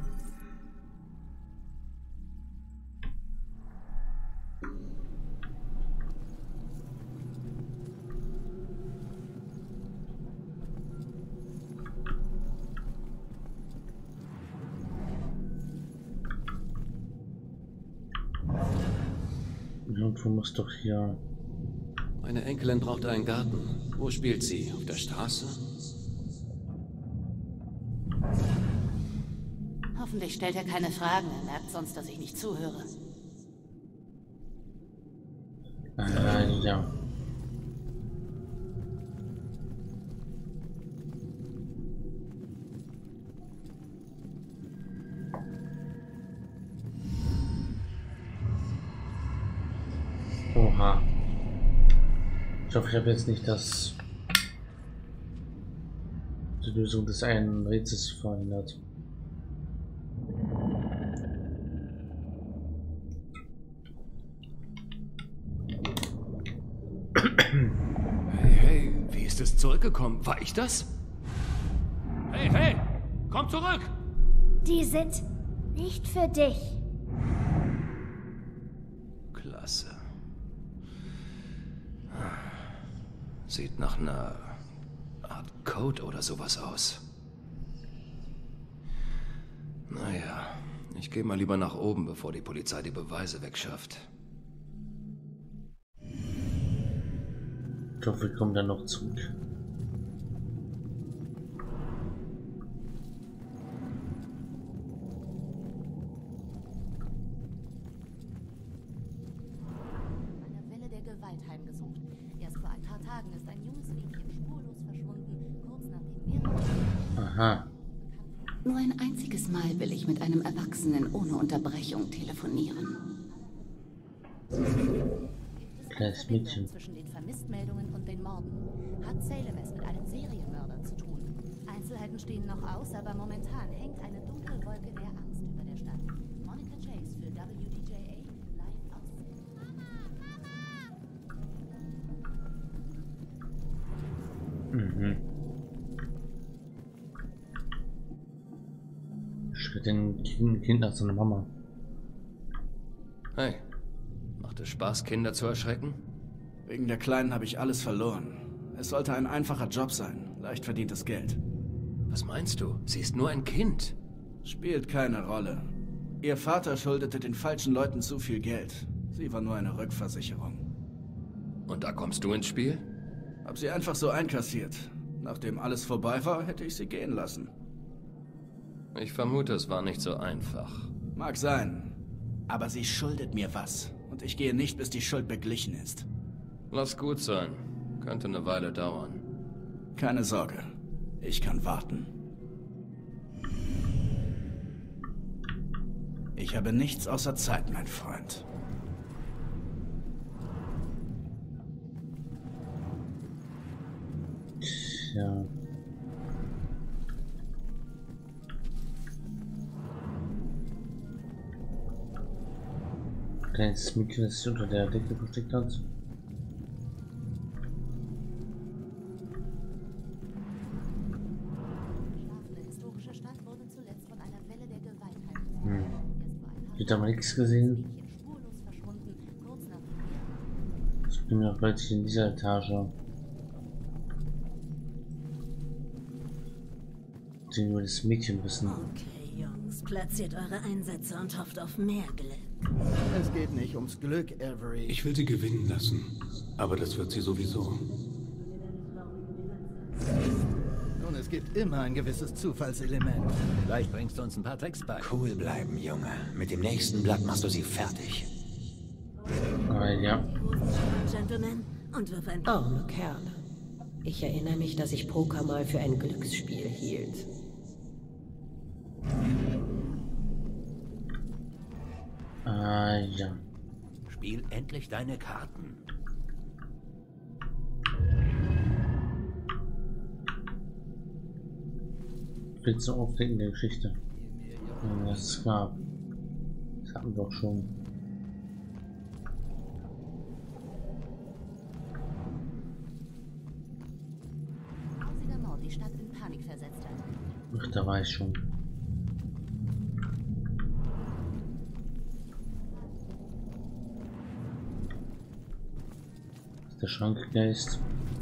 Irgendwo muss doch hier... Meine Enkelin braucht einen Garten. Wo spielt sie? Auf der Straße? Hoffentlich stellt er keine Fragen. Er merkt sonst, dass ich nicht zuhöre. Äh, ja. Oha. Ich hoffe, ich habe jetzt nicht das die Lösung des einen Rätsels verhindert. Hey, hey, wie ist es zurückgekommen? War ich das? Hey, hey, komm zurück! Die sind nicht für dich. Klasse. Sieht nach einer Art Code oder sowas aus. Naja, ich gehe mal lieber nach oben, bevor die Polizei die Beweise wegschafft. Ich hoffe, wir kommen dann noch zurück. Eine Welle der Gewalt heimgesucht. Erst vor ein paar Tagen ist ein junges Mädchen spurlos verschwunden, kurz nachdem mehrere... Aha. Nur ein einziges Mal will ich mit einem Erwachsenen ohne Unterbrechung telefonieren. Kleines Mädchen. Zwischen den Vermisstmeldungen und den Morden. Hat Salem es mit einem Serienmörder zu tun? Einzelheiten stehen noch aus, aber momentan hängt eine dunkle Wolke der Angst über der Stadt. Monica Chase für W D J A live aus. Mhm. Schritt den Kind, kind nach seiner Mama. Hey, macht es Spaß, Kinder zu erschrecken? Wegen der Kleinen habe ich alles verloren. Es sollte ein einfacher Job sein, leicht verdientes Geld. Was meinst du? Sie ist nur ein Kind. Spielt keine Rolle. Ihr Vater schuldete den falschen Leuten zu viel Geld. Sie war nur eine Rückversicherung. Und da kommst du ins Spiel? Hab sie einfach so einkassiert. Nachdem alles vorbei war, hätte ich sie gehen lassen. Ich vermute, es war nicht so einfach. Mag sein. Aber sie schuldet mir was. Und ich gehe nicht, bis die Schuld beglichen ist. Lass gut sein. Könnte eine Weile dauern. Keine Sorge. Ich kann warten. Ich habe nichts außer Zeit, mein Freund. Ja. Kleines Mädchen, das sich unter der Decke versteckt hat. Hm. Ich habe aber nichts gesehen. Ich bin noch plötzlich in dieser Etage. Die nur das Mädchen wissen. Okay, Jungs, platziert eure Einsätze und hofft auf mehr Glück. Es geht nicht ums Glück, Avery. Ich will sie gewinnen lassen, aber das wird sie sowieso. Nun, es gibt immer ein gewisses Zufallselement. Vielleicht bringst du uns ein paar Tricks bei. Cool bleiben, Junge. Mit dem nächsten Blatt machst du sie fertig. Ah, ja. Gentlemen, und wirf ein... Arme Kerle. Ich erinnere mich, dass ich Poker mal für ein Glücksspiel hielt. Ah, ja. Spiel endlich deine Karten. Viel zu aufregende Geschichte. Ja, das gab. Das hatten wir doch schon. Grausiger Mord die Stadt in Panik versetzt hat. Ach, da war ich schon. Der Schrankgeist.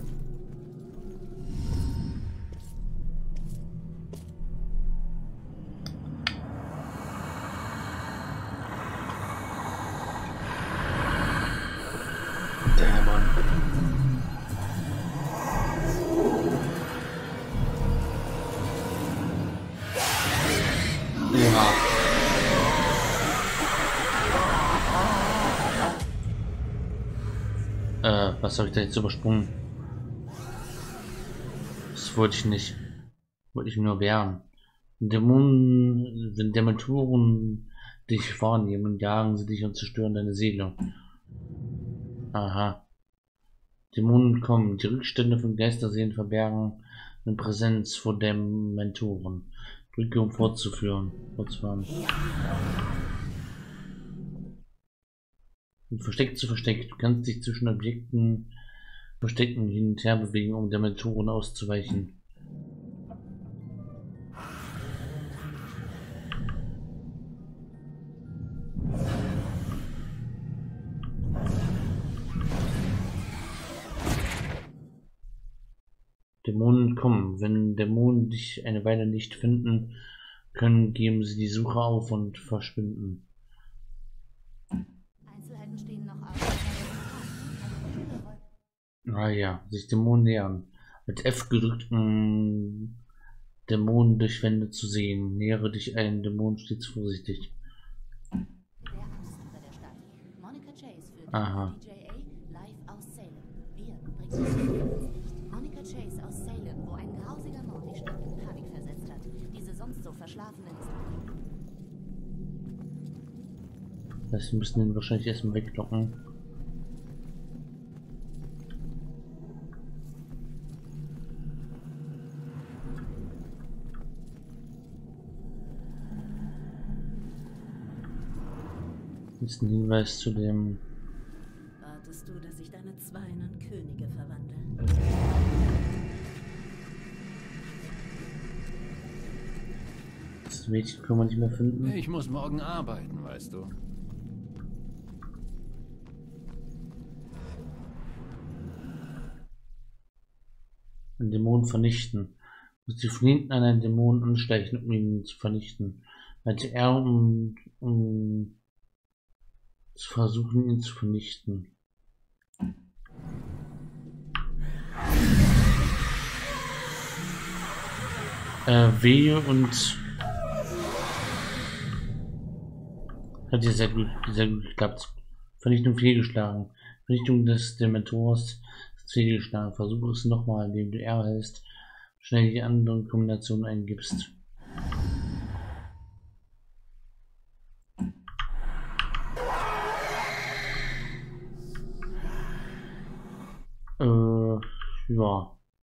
Der Mann. Ja. Äh, was habe ich da jetzt übersprungen? Das wollte ich nicht. Wollte ich nur wehren. Dämonen, wenn Dementoren dich wahrnehmen, jagen sie dich und zerstören deine Seele. Aha. Dämonen kommen. Die Rückstände von Geisterseelen verbergen eine Präsenz vor Dementoren. Drücke, um fortzuführen. Fortzufahren. Und versteckt zu versteckt. Du kannst dich zwischen Objekten verstecken, hin und her bewegen, um Dementoren auszuweichen. Dämonen kommen. Wenn Dämonen dich eine Weile nicht finden können, geben sie die Suche auf und verschwinden. Einzelheiten stehen noch aus. Ah ja, sich Dämonen nähern. Mit F gedrückt, um Dämonen durch Wände zu sehen. Nähere dich einem Dämon stets vorsichtig. Monica Chase für Aha. D J A live aus Salem. Wir bringen das Licht. Monica Chase aus Salem, wo ein grausiger Mord die Stadt in Panik versetzt hat. Diese sonst so verschlafene Historie. Das heißt, wir müssen ihn wahrscheinlich erstmal weglocken. Ist ein Hinweis zu dem. Wartest du, dass sich deine Zweien in Könige verwandeln? Das Mädchen können wir nicht mehr finden. Ich muss morgen arbeiten, weißt du. Einen Dämon vernichten. Muss sie von hinten an einen Dämon anstechen, um ihn zu vernichten. Meinte er, um, um zu versuchen, ihn zu vernichten. Äh, W und hat ja sehr gut, sehr gut geklappt. Vernichtung fehlgeschlagen. Vernichtung des Dementors ist fehlgeschlagen. Versuche es nochmal, indem du R hältst, schnell die anderen Kombinationen eingibst. Äh, ja.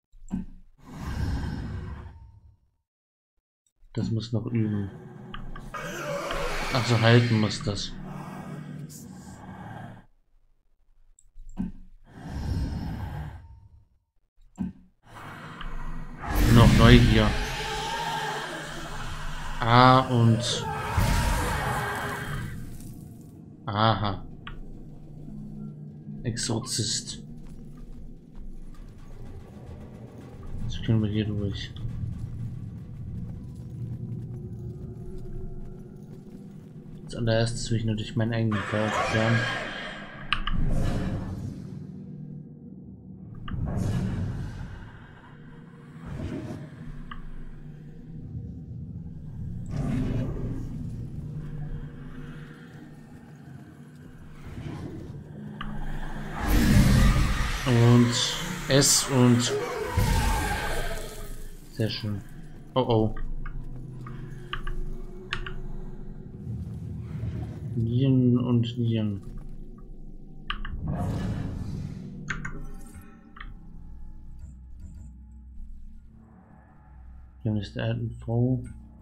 Das muss noch üben. Also halten muss das. Noch Neugier. A und aha. Exorzist. Jetzt können wir hier durch. Als allererstes will ich natürlich meinen eigenen Fall aufklären. Und S und sehr schön. Oh oh. Nieren und Nieren. Hier ist der alten Frau.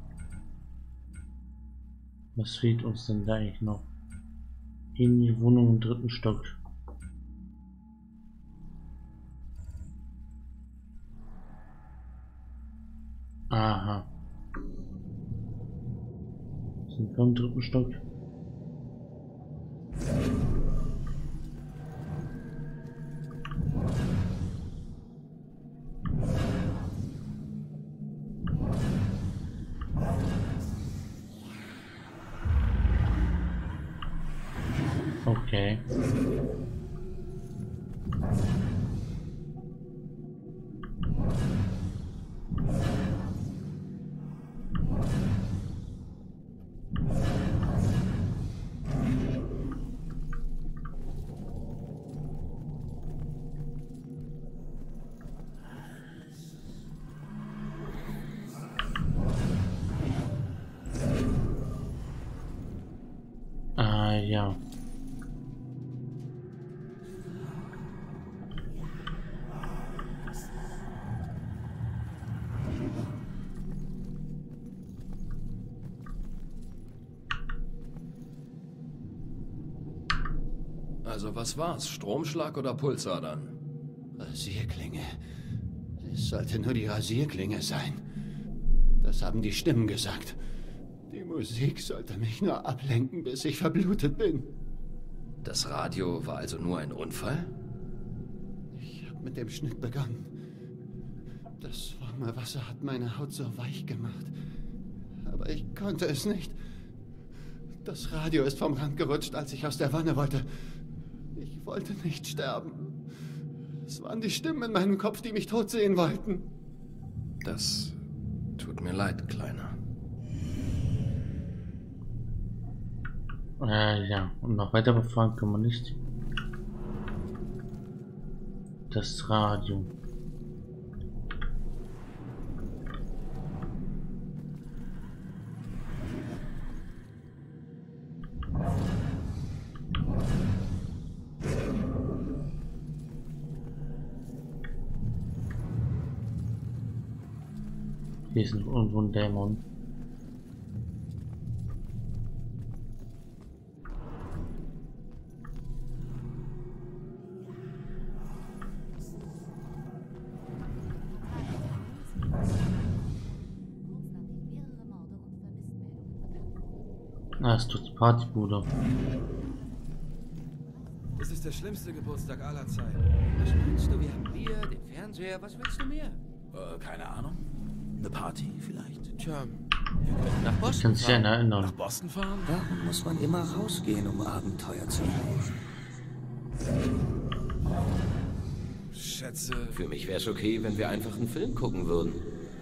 Was fehlt uns denn da eigentlich noch? In die Wohnung im dritten Stock. Aha. Sind wir im dritten Stock? Okay. Ah, ja. Also was war's? Stromschlag oder Pulsadern? Rasierklinge. Es sollte nur die Rasierklinge sein. Das haben die Stimmen gesagt. Die Musik sollte mich nur ablenken, bis ich verblutet bin. Das Radio war also nur ein Unfall? Ich habe mit dem Schnitt begonnen. Das warme Wasser hat meine Haut so weich gemacht. Aber ich konnte es nicht. Das Radio ist vom Rand gerutscht, als ich aus der Wanne wollte. Ich wollte nicht sterben. Es waren die Stimmen in meinem Kopf, die mich tot sehen wollten. Das tut mir leid, Kleiner. Äh, ja, und noch weiter befragen kann man nicht. Das Radio. Hier ist noch irgendwo ein Dämon. Ah, ist das Partybude. Es ist der schlimmste Geburtstag aller Zeiten. Was meinst du? Wir haben Bier, den Fernseher. Was willst du mehr? Äh, keine Ahnung. Eine Party vielleicht? Tja, wir können nach Boston Kannst fahren. dich erinnern. Nach Boston fahren? Warum muss man immer rausgehen, um Abenteuer zu erleben? Schätze. Für mich wäre es okay, wenn wir einfach einen Film gucken würden.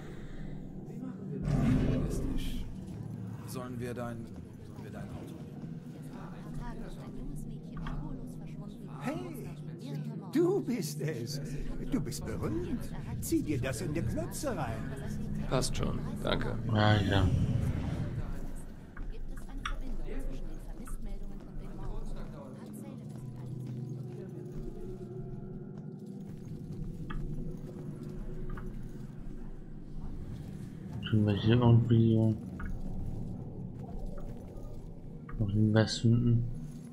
Realistisch. Sollen wir dein... Sollen wir dein Auto... Hey, du bist es. Du bist berühmt. Zieh dir das in die Klötze rein. Passt schon, danke. Ja, ja. Können wir hier irgendwie noch irgendwas finden?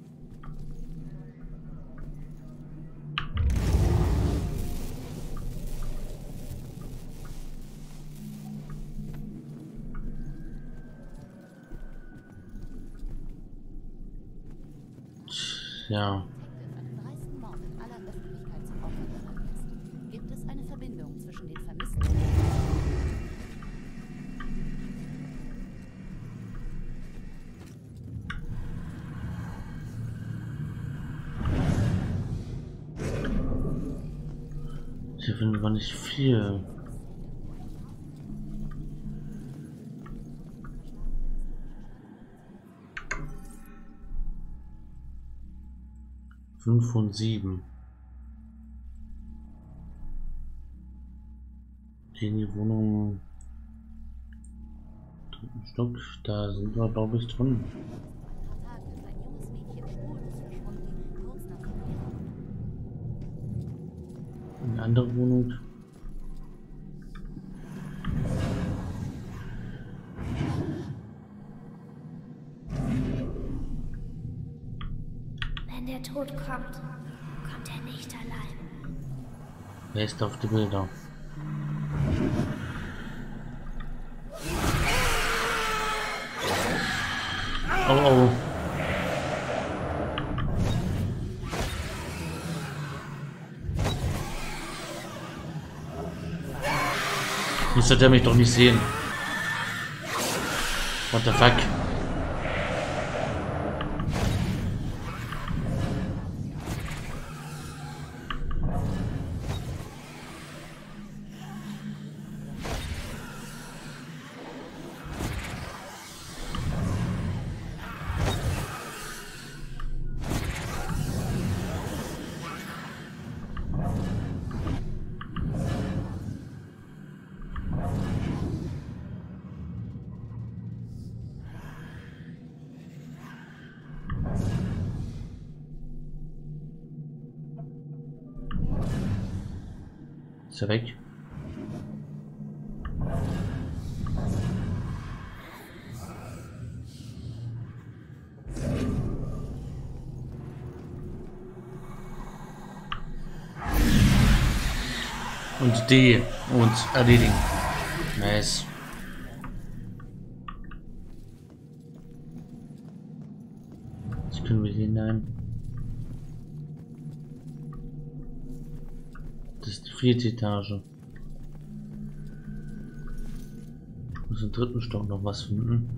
Ja. Gibt es eine Verbindung zwischen den Vermissten? Hier finden wir nicht viel. Fünf und sieben. In die Wohnung. Dritten Stock, da sind wir glaube ich drin. Eine andere Wohnung. Wenn der Tod kommt, kommt er nicht allein. Wer ist auf die Bilder? Oh oh. Jetzt wird er mich doch nicht sehen. What the fuck? Ist er weg? Und D und erledigen. Nice. Jetzt können wir hier hinein. Das ist die vierte Etage. Ich muss im dritten Stock noch was finden.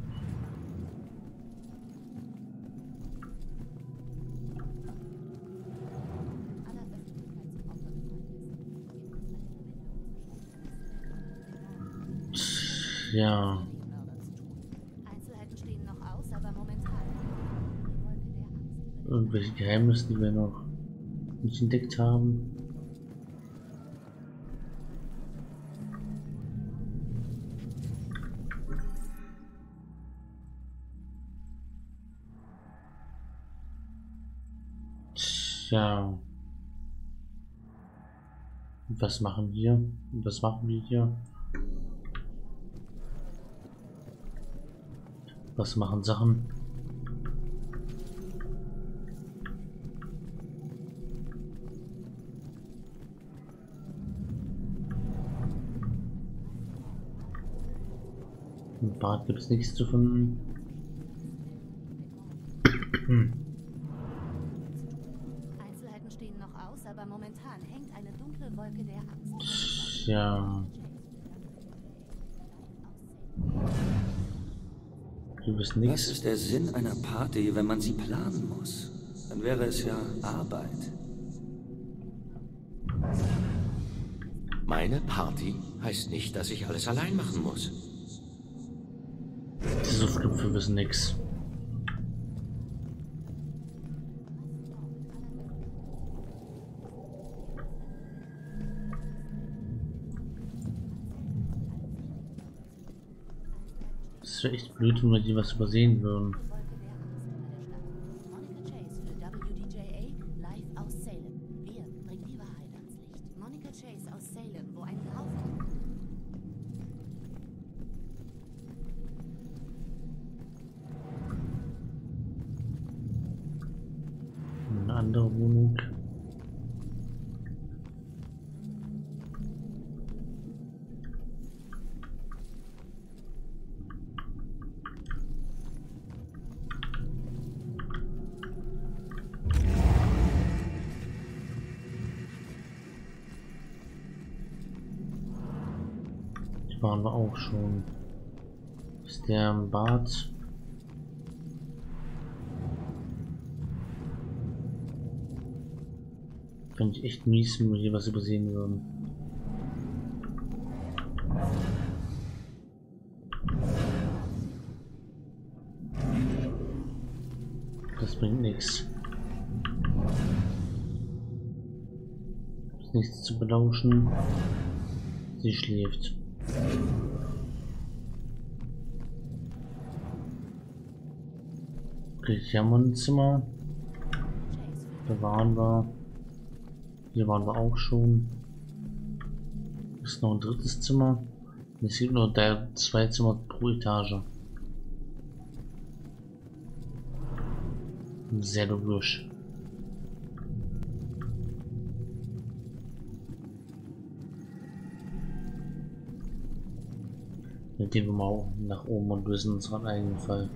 Ja. Einzelheiten stehen noch aus, aber momentan. Irgendwelche Geheimnisse, die wir noch nicht entdeckt haben. Tja. Was machen wir? Was machen wir hier? Was machen Sachen? Im Bad gibt es nichts zu finden. Einzelheiten stehen noch aus, aber momentan hängt eine dunkle Wolke der Angst. Ja. Was ist der Sinn einer Party, wenn man sie planen muss? Dann wäre es ja Arbeit. Meine Party heißt nicht, dass ich alles allein machen muss. Diese Knöpfe wissen nix. Das wäre echt blöd, wenn wir die was übersehen würden. Monica Chase für W D J A live aus Salem. Wir bringen die Wahrheit ans Licht. Monica Chase aus Salem, wo ein Haufen... Eine andere Wohnung. Waren wir auch schon. Ist der im Bad? Finde ich echt mies, wenn wir hier was übersehen würden. Das bringt nichts. Ist nichts zu belauschen. Sie schläft. Okay, hier haben wir ein Zimmer. Da waren wir. Hier waren wir auch schon. Ist noch ein drittes Zimmer. Es gibt nur da zwei Zimmer pro Etage. Sehr logisch. Dann gehen wir mal auch nach oben und lösen unseren eigenen Fall.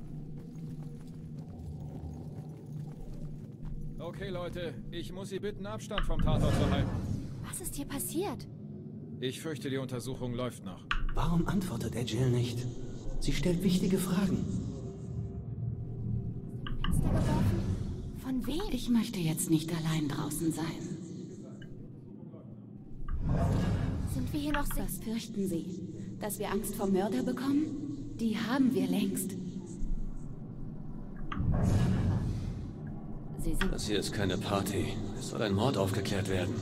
Okay, Leute, ich muss Sie bitten, Abstand vom Tatort zu halten. Was ist hier passiert? Ich fürchte, die Untersuchung läuft noch. Warum antwortet er Jill nicht? Sie stellt wichtige Fragen. Fenster geworfen? Von wem? Ich möchte jetzt nicht allein draußen sein. Sind wir hier noch sicher? Was fürchten Sie? Dass wir Angst vor Mörder bekommen? Die haben wir längst. Sie sind das hier ist keine Party. Es soll ein Mord aufgeklärt werden.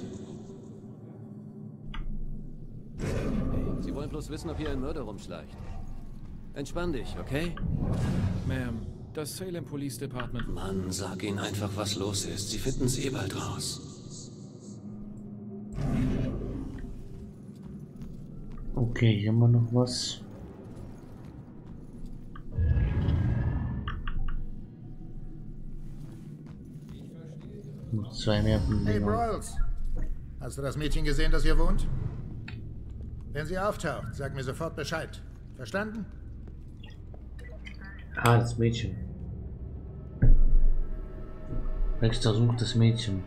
Hey, Sie wollen bloß wissen, ob hier ein Mörder rumschleicht. Entspann dich, okay? Ma'am, das Salem Police Department... Mann, sag ihnen einfach, was los ist. Sie finden es eh bald raus. Okay, hier haben wir noch was. Noch zwei mehr von Hey denen. Brawls, Hast du das Mädchen gesehen, das hier wohnt? Wenn sie auftaucht, sag mir sofort Bescheid. Verstanden? Ah, das Mädchen. Baxter sucht das Mädchen.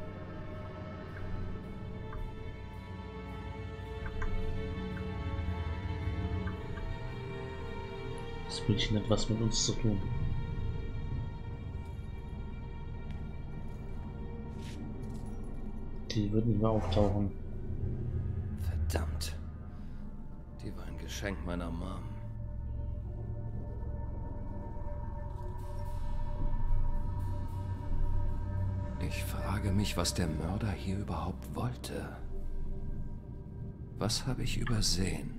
Das Mädchen hat was mit uns zu tun. Die wird nicht mehr auftauchen. Verdammt. Die war ein Geschenk meiner Mom. Ich frage mich, was der Mörder hier überhaupt wollte. Was habe ich übersehen?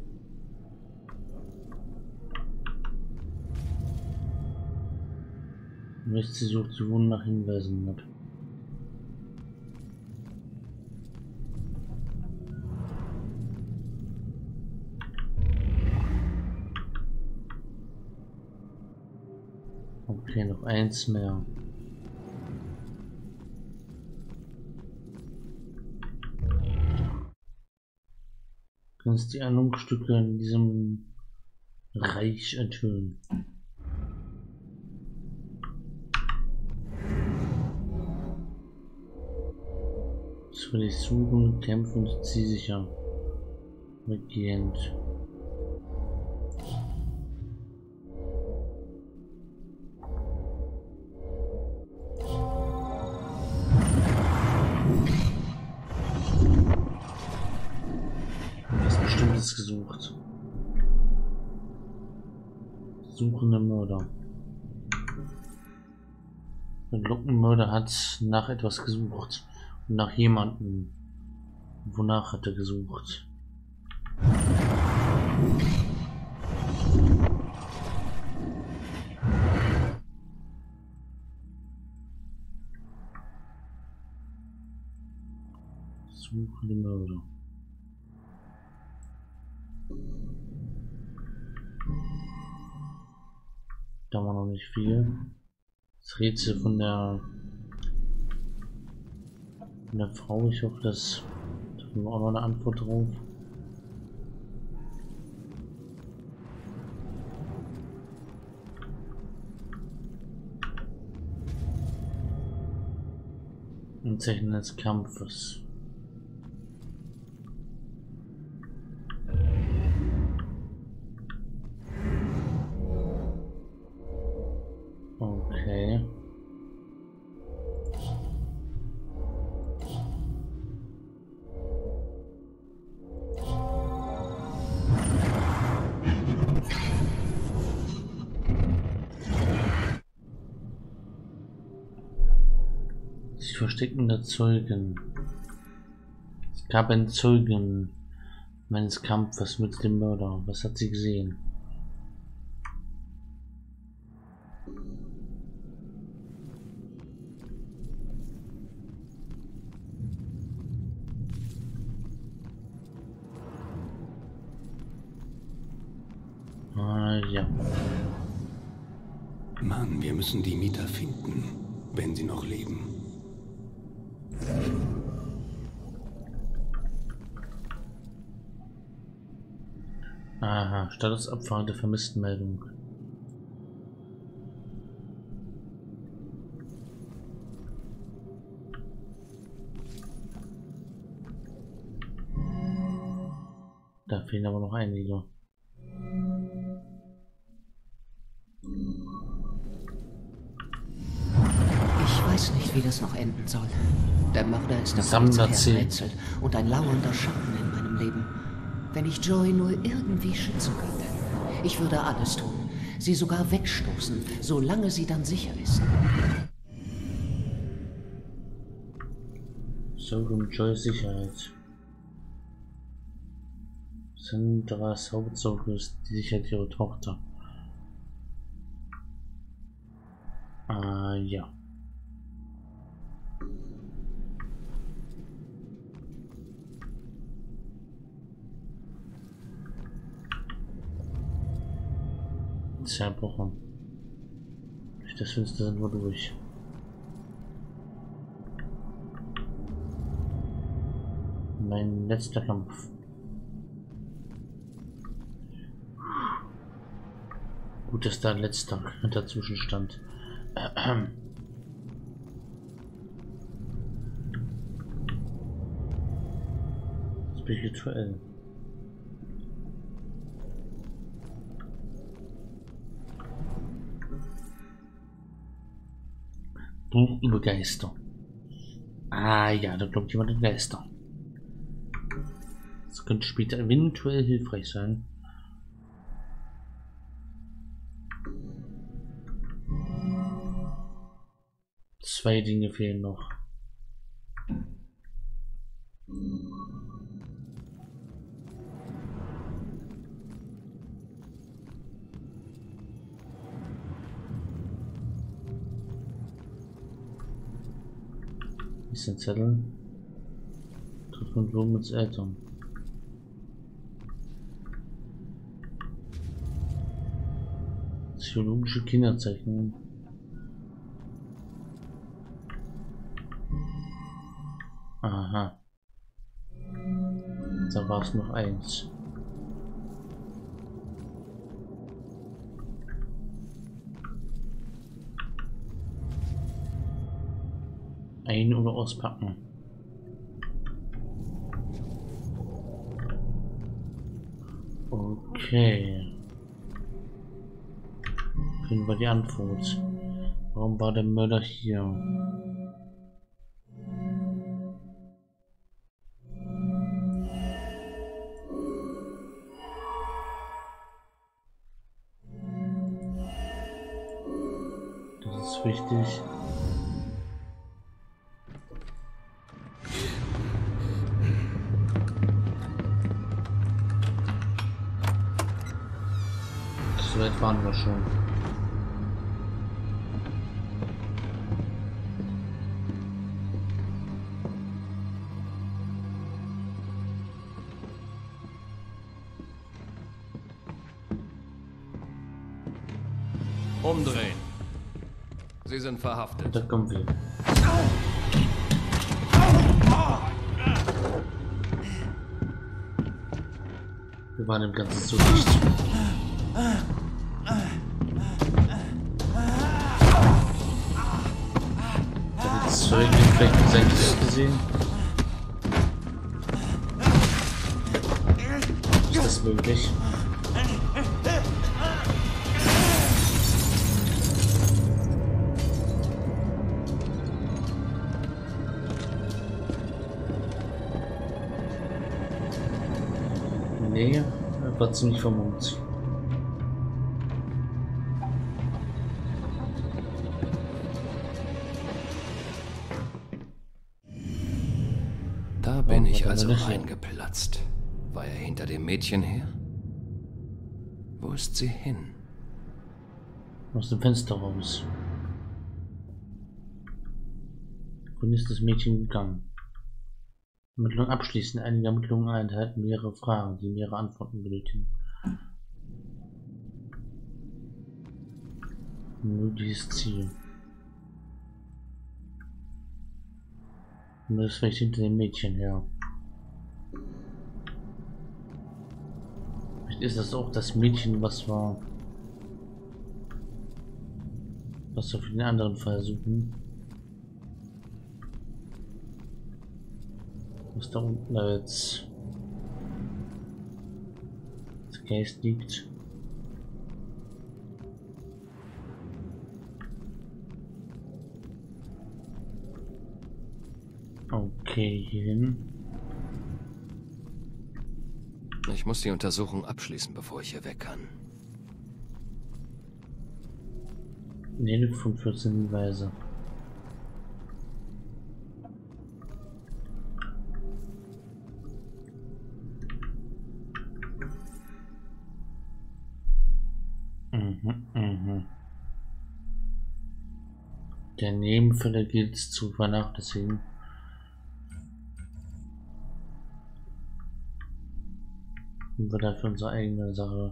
Misty sucht die Wohnung nach Hinweisen mit. Okay, noch eins mehr. Kannst die Erinnerungsstücke in diesem Reich enthüllen. Das will ich suchen, kämpfen und zielsicher. Weggehend. Gesucht. Suchende Mörder. Der Glockenmörder hat nach etwas gesucht. Und nach jemandem. Wonach hat er gesucht? Suchende Mörder. Da war noch nicht viel. Das Rätsel von der, von der Frau, ich hoffe, das da haben wir auch noch eine Antwort drauf. Ein Zeichen des Kampfes. Okay. Sich versteckende Zeugen. Es gab einen Zeugen meines Kampfes mit dem Mörder. Was hat sie gesehen? Ah, ja. Mann, wir müssen die Mieter finden, wenn sie noch leben. Aha, Statusabfrage der Vermisstenmeldung. Da fehlen aber noch einige. Ich weiß nicht, wie das noch enden soll. Der Mörder ist das Rätsel und ein lauernder Schatten in meinem Leben. Wenn ich Joy nur irgendwie schützen könnte. Ich würde alles tun. Sie sogar wegstoßen, solange sie dann sicher ist. Sorge um Joys Sicherheit. Sandras Hauptsorge ist die Sicherheit ihrer Tochter. Ah, ja. Zerbrochen. Durch das Fenster sind wir durch. Mein letzter Kampf. Gut, dass da ein letzter dazwischen stand. Spirituell. Buch über Geister. Ah ja, da glaubt jemand an Geister. Das könnte später eventuell hilfreich sein. Zwei Dinge fehlen noch. Ist ein Zettel. Tritt von Blumens Eltern. Psychologische Kinderzeichnungen. Aha. Da war es noch eins. Ein- oder auspacken. Okay. Finden wir die Antwort. Warum war der Mörder hier? Das ist wichtig. So weit waren wir schon. Umdrehen. Sie sind verhaftet. Da kommen wir. Wir waren im Ganzen so dicht. Hat die Zeugen vielleicht mit seinem Gesicht gesehen? Ist das möglich? Nee, er war ziemlich vermummt. Da bin ich also reingeplatzt. War er hinter dem Mädchen her? Wo ist sie hin? Aus dem Fenster raus. Wohin ist das Mädchen gegangen? Ermittlungen abschließen. Einige Ermittlungen enthalten mehrere Fragen, die mehrere Antworten benötigen. Mögliches Ziel. Und das ist vielleicht hinter dem Mädchen her. Vielleicht ist das auch das Mädchen, was war. Was wir für den anderen Fall suchen. Was da unten als der Geist liegt. Okay, hierhin. Ich muss die Untersuchung abschließen, bevor ich hier weg kann. Nee, von vierzehn Hinweise. Mhm, mhm. Der Nebenfälle gilt es zu vernachlässigen. Und wir dafür unsere eigene Sache.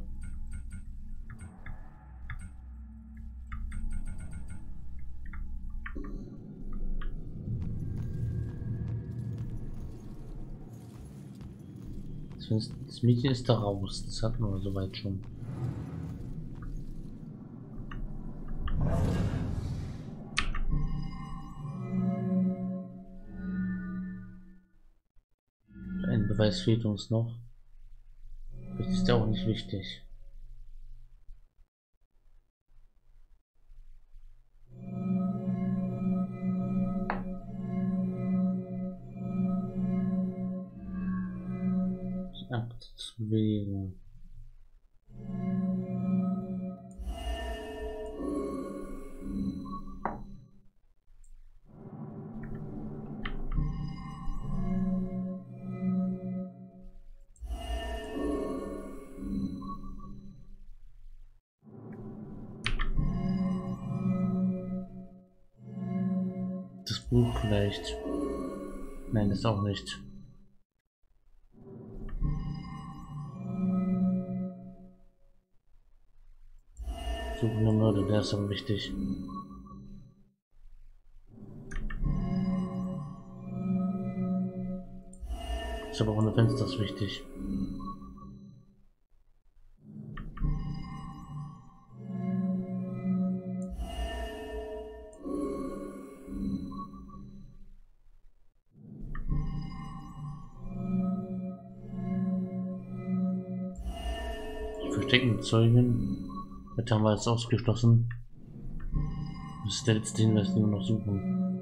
Das Mädchen ist da raus. Das hatten wir soweit schon. Ein Beweis fehlt uns noch. Das ist ja auch nicht wichtig. Abzuwägen. Das Buch vielleicht. Nein, das auch nicht. Suchende Mörder, der ist aber wichtig. Ist aber auch eine Fenster ist wichtig. Versteckten Zeugen. Jetzt haben wir es ausgeschlossen. Das ist der letzte Hinweis, den wir noch suchen.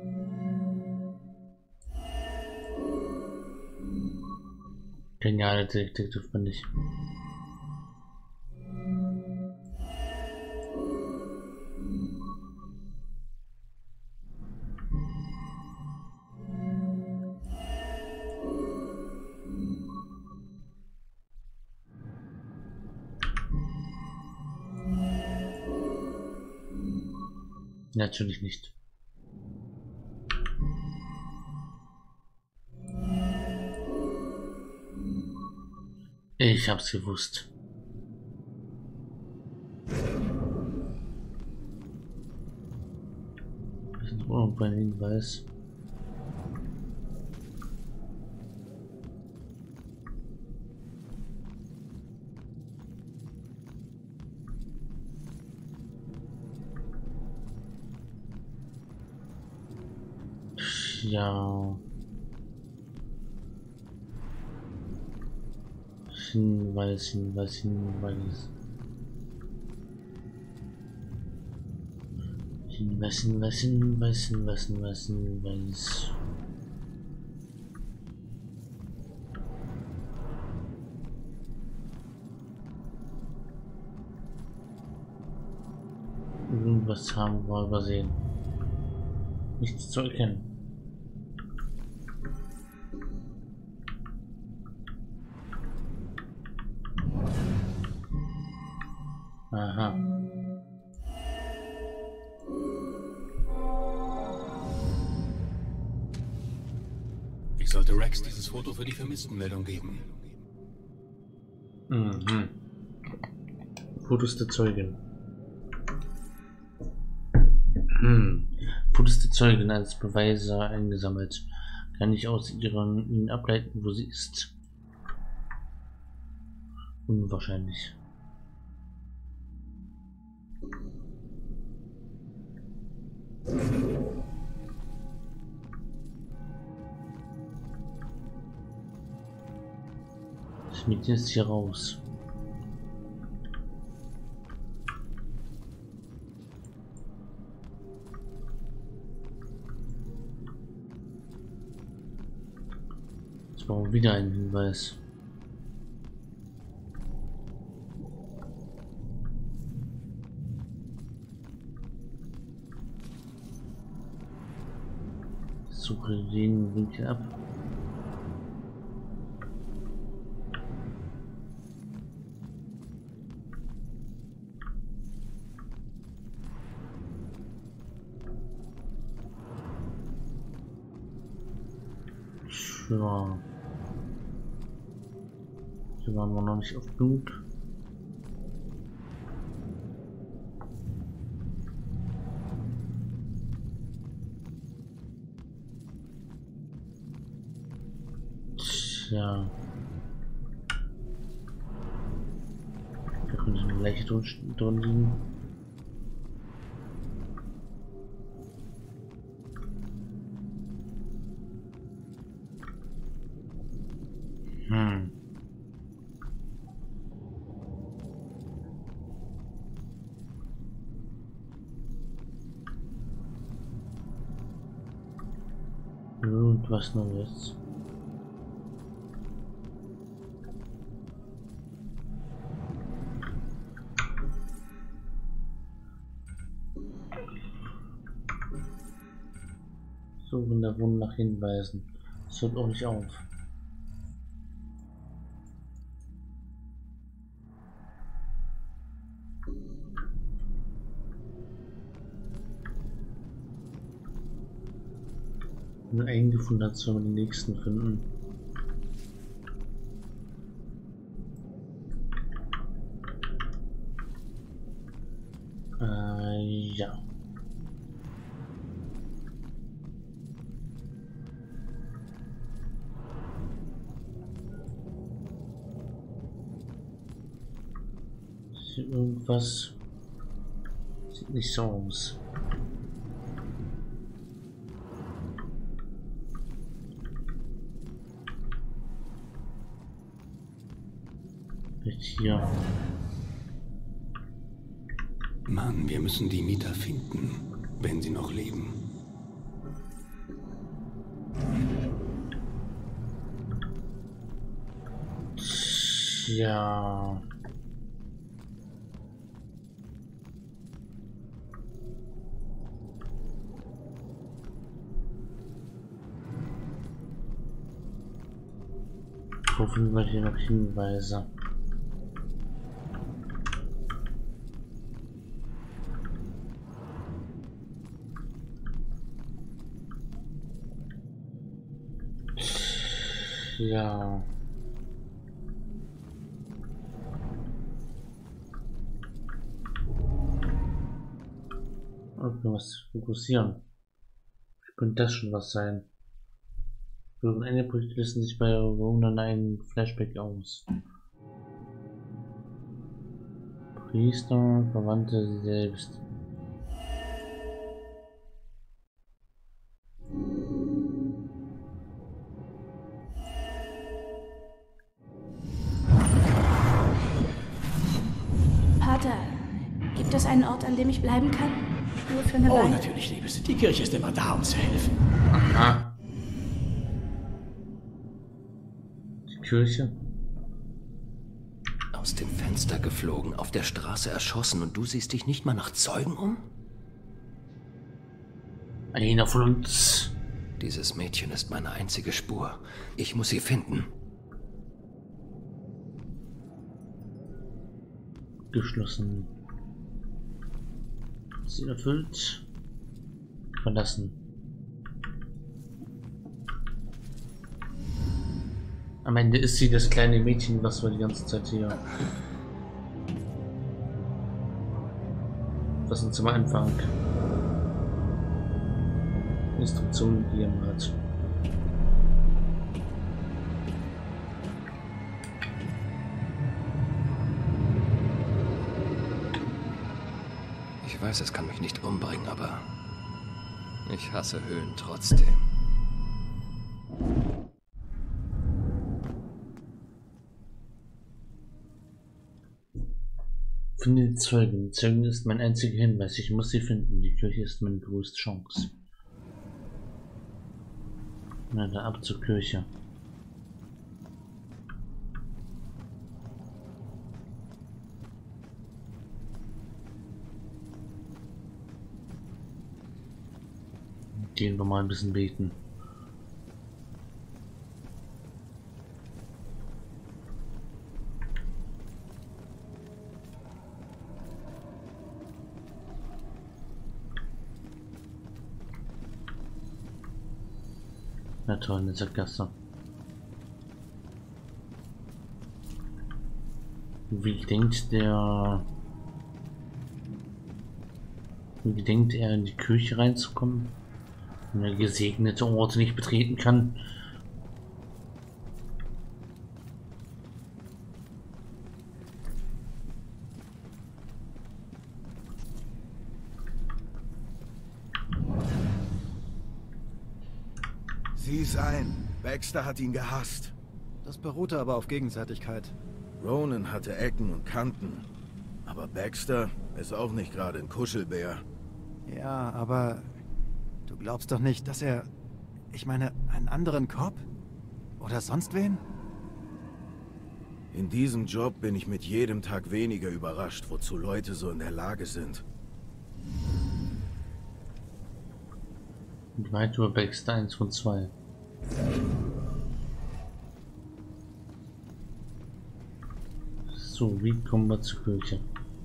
Geniale Detektiv bin ich. Natürlich nicht. Ich hab's gewusst. Das ist noch ein Hinweis. Ja. Hinweis, Hinweis, Hinweis. Hinweis, Hinweis, Hinweis, Hinweis, Hinweis, Hinweis. Irgendwas haben wir übersehen. Nichts zu erkennen. Aha. Ich sollte Rex dieses Foto für die Vermisstenmeldung geben. Mhm. Fotos der Zeugin. Hm. Fotos der Zeugin als Beweise eingesammelt. Kann ich aus ihren ihnen ableiten, wo sie ist. Unwahrscheinlich. Das Mädchen ist hier raus. Jetzt brauchen wir wieder einen Hinweis. Suche den Winkel ab. Ja. Hier waren wir noch nicht auf Blut. Tja. Leiche drin, drin liegen. Hm. Und was noch jetzt? Suchen der Wunde nach Hinweisen. Das hört auch nicht auf. Nur einen gefunden hat, sollen wir den nächsten finden. Äh, ja. Sieht irgendwas. Sieht nicht so aus. Hier. Mann, wir müssen die Mieter finden, wenn sie noch leben. Ja. Hoffen wir hier noch Hinweise. Ja. Okay, was fokussieren. Könnte das schon was sein? Irgendeine Projekte lösen sich bei Ronan ein Flashback aus. Priester, Verwandte sie selbst. Gibt es einen Ort, an dem ich bleiben kann? Nur für eine Oh, Weile? natürlich, Liebes. Die Kirche ist immer da, um zu helfen. Aha. Die Kirche? Aus dem Fenster geflogen, auf der Straße erschossen und du siehst dich nicht mal nach Zeugen um? Einer von uns. Dieses Mädchen ist meine einzige Spur. Ich muss sie finden. Geschlossen. Ziel erfüllt. Verlassen. Am Ende ist sie das kleine Mädchen, was wir die ganze Zeit hier. Was uns zum Anfang Instruktionen gegeben hat. Ich weiß, es kann mich nicht umbringen, aber ich hasse Höhen trotzdem. Finde die Zeugen. Die Zeugen ist mein einziger Hinweis. Ich muss sie finden. Die Kirche ist meine größte Chance. Na, dann ab zur Kirche. Gehen wir mal ein bisschen beten. Na toll, eine Sackgasse. Wie denkt der... Wie denkt er, in die Kirche reinzukommen? Wenn er gesegnete Orte nicht betreten kann. Sieh's ein. Baxter hat ihn gehasst. Das beruhte aber auf Gegenseitigkeit. Ronan hatte Ecken und Kanten. Aber Baxter ist auch nicht gerade ein Kuschelbär. Ja, aber du glaubst doch nicht, dass er... Ich meine, einen anderen Cop? Oder sonst wen? In diesem Job bin ich mit jedem Tag weniger überrascht, wozu Leute so in der Lage sind. Und weit über Baxter eins von zwei. So, wie kommen wir zur Kirche?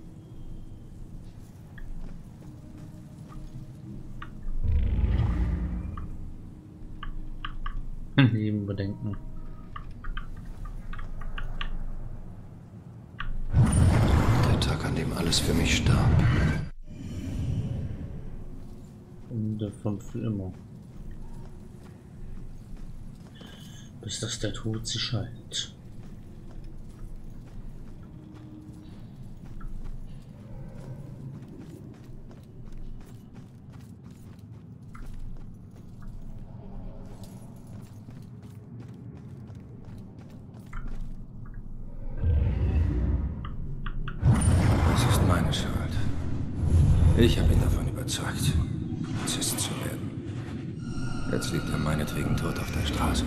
Leben bedenken. Der Tag, an dem alles für mich starb. Ende von für immer. Bis dass der Tod sie scheidet. Ich habe ihn davon überzeugt, Polizist zu werden. Jetzt liegt er meinetwegen tot auf der Straße.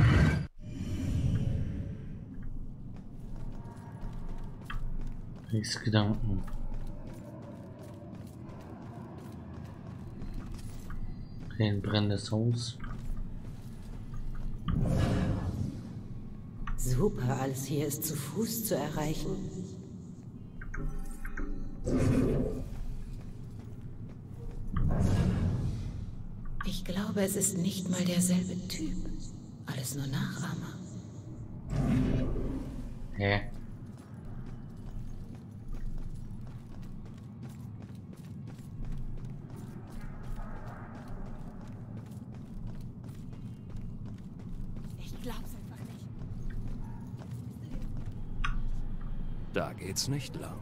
Kriegsgedanken. Ein brennendes Haus. Super, alles hier ist zu Fuß zu erreichen. Ich glaube, es ist nicht mal derselbe Typ. Alles nur Nachahmer. Hä? Ich glaub's einfach nicht. Da geht's nicht lang.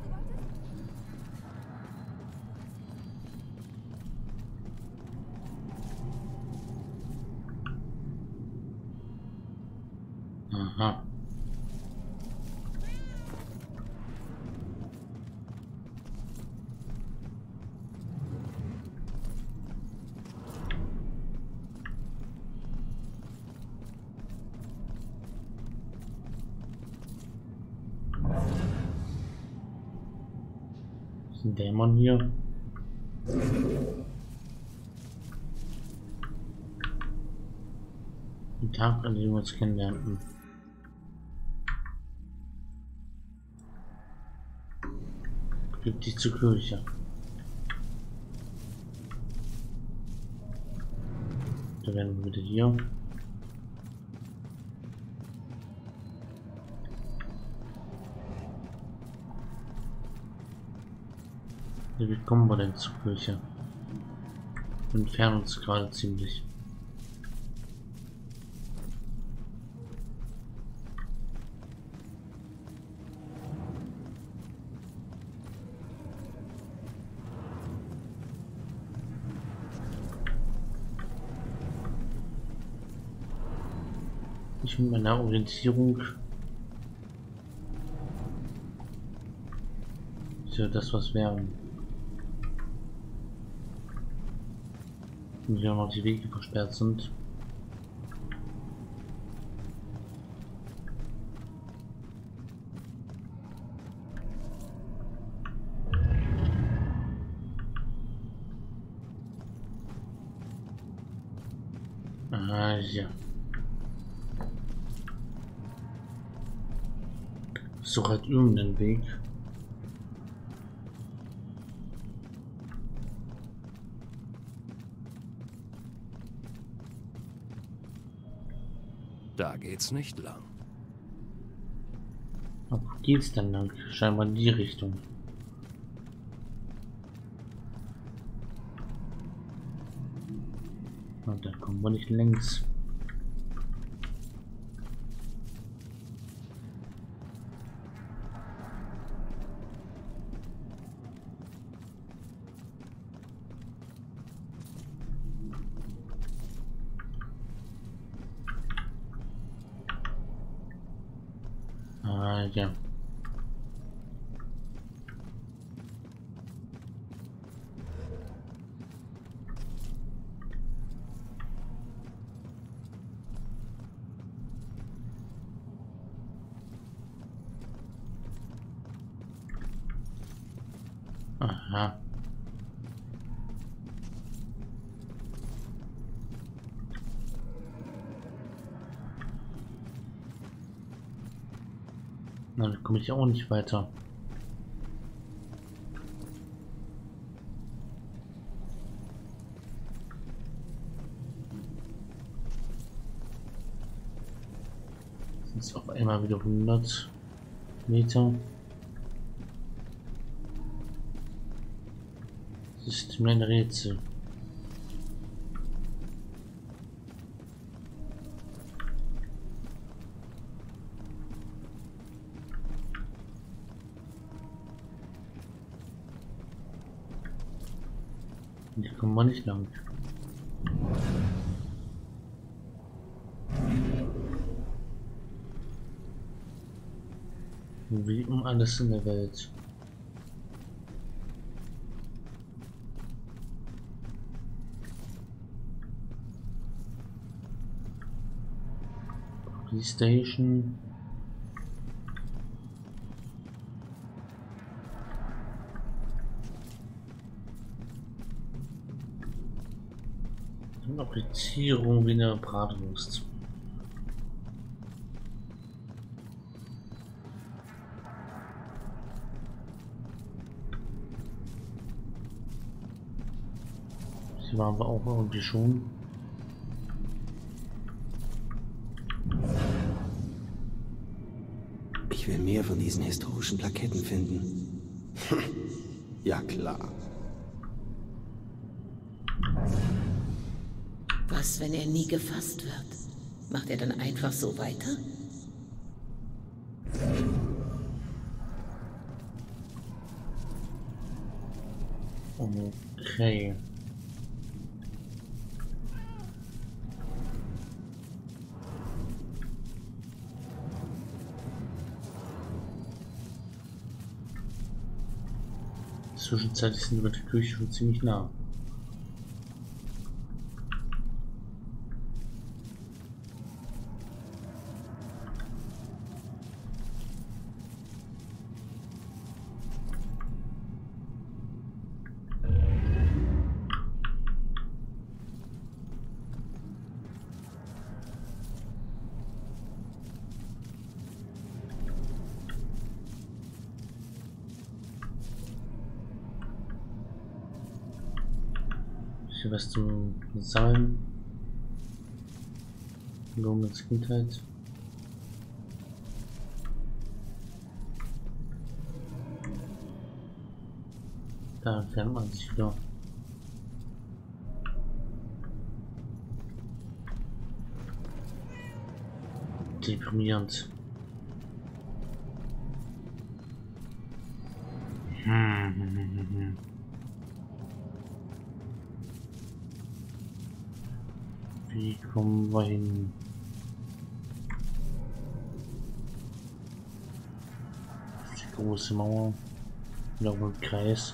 Aha. Ist ein Dämon hier? Den Tag, an dem wir uns kennenlernten. Gib dich zur Kirche. Da werden wir wieder hier. Wie kommen wir denn zur Kirche? Wir entfernen uns gerade ziemlich. Ich mit meiner Orientierung für das was wären. Und hier noch die Wege versperrt sind. Ah ja. So halt irgendeinen Weg. Da geht's nicht lang. Wo geht's denn lang? Scheinbar in die Richtung. Und da kommen wir nicht längs. Ah, ja. Aha. Na, da komme ich auch nicht weiter. Sind es auf einmal wieder hundert Meter. Das ist mein Rätsel. Hier kommen wir nicht lang. Wie um alles in der Welt. Die Station. Applitzierung wie eine Bratwurst. Hier waren wir auch irgendwie schon. Ich will mehr von diesen historischen Plaketten finden. Ja, klar. Was, wenn er nie gefasst wird? Macht er dann einfach so weiter? Okay. Zwischenzeitlich sind wir der Kirche schon ziemlich nah. Hier was zum Sammeln. Lomens Kindheit. Da entfernt man sich wieder. Deprimierend. Hm, hm, hm, hm. Wie kommen wir hin? Die große Mauer. Wieder wohl Kreis.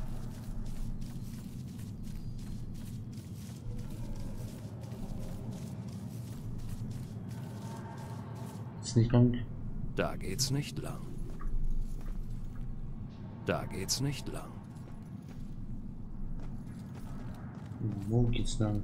Ist nicht lang. Da geht's nicht lang. Da geht's nicht lang. Wo geht's lang?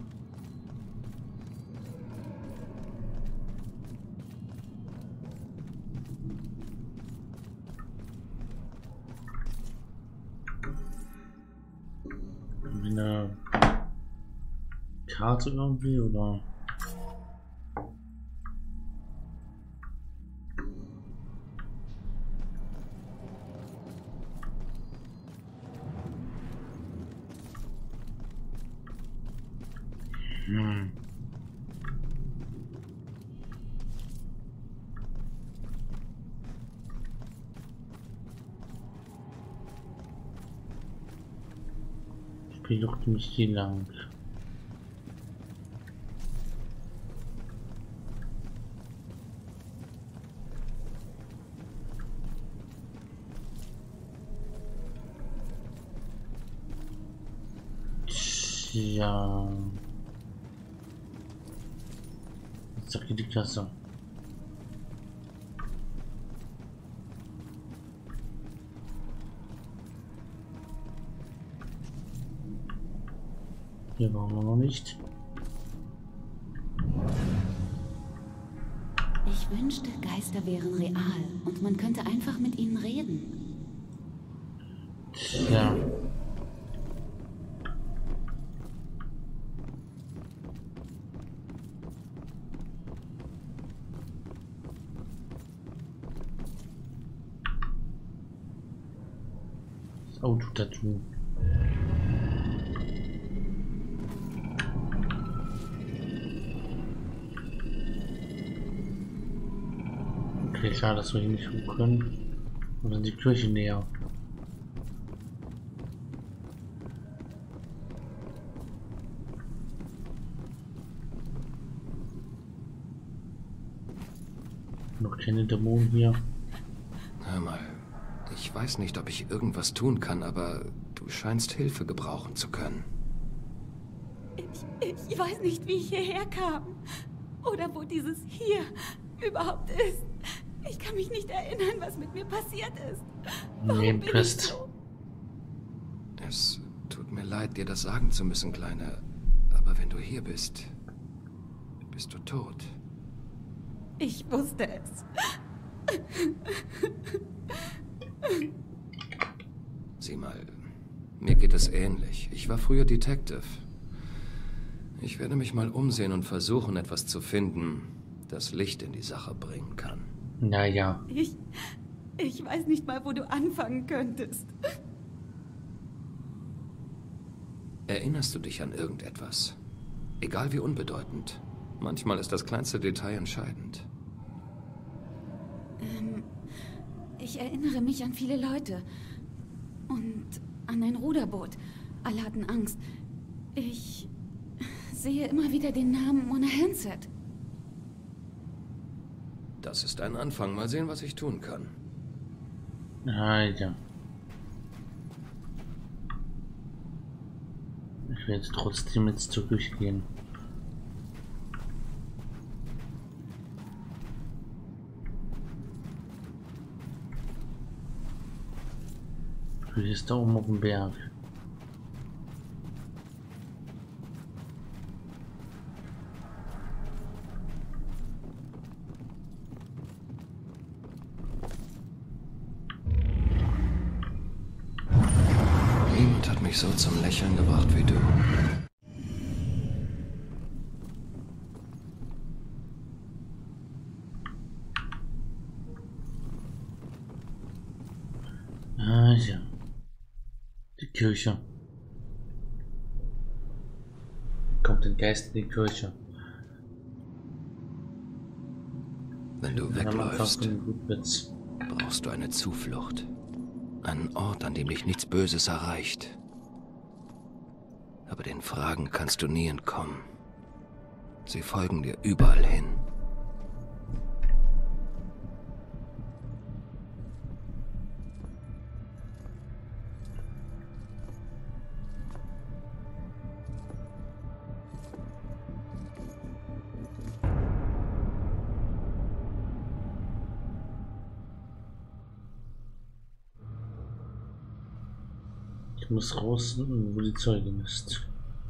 Eine Karte irgendwie oder hm. Ich doch nicht hier lang. Ja. Jetzt sag ich die Klasse. Hier waren wir noch nicht. Ich wünschte, Geister wären real und man könnte einfach mit ihnen reden. Ja. Das Auto-Tattoo. Okay, schade, dass wir hier nicht hoch können. Und dann die Kirche näher. Noch keine Dämonen hier. Hör mal, ich weiß nicht, ob ich irgendwas tun kann, aber du scheinst Hilfe gebrauchen zu können. Ich, ich weiß nicht, wie ich hierher kam. Oder wo dieses hier überhaupt ist. Ich kann mich nicht erinnern, was mit mir passiert ist. Warum bin ich so? Es tut mir leid, dir das sagen zu müssen, Kleine. Aber wenn du hier bist, bist du tot. Ich wusste es. Sieh mal, mir geht es ähnlich. Ich war früher Detective. Ich werde mich mal umsehen und versuchen, etwas zu finden, das Licht in die Sache bringen kann. Naja. Ich, ich weiß nicht mal, wo du anfangen könntest. Erinnerst du dich an irgendetwas? Egal wie unbedeutend. Manchmal ist das kleinste Detail entscheidend. Ähm, ich erinnere mich an viele Leute. Und an ein Ruderboot. Alle hatten Angst. Ich sehe immer wieder den Namen Mona Hanset. Das ist ein Anfang. Mal sehen, was ich tun kann. Alter. Ich werde trotzdem jetzt zurückgehen. Du bist da oben auf dem Berg. Niemand hat mich so zum Lächeln gebracht wie du. Ah ja. Die Kirche. Kommt ein Geist in die Kirche. Wenn du wegläufst, brauchst du eine Zuflucht. Einen Ort, an dem dich nichts Böses erreicht. Aber den Fragen kannst du nie entkommen. Sie folgen dir überall hin. Ich muss raus, wo die Zeugin ist.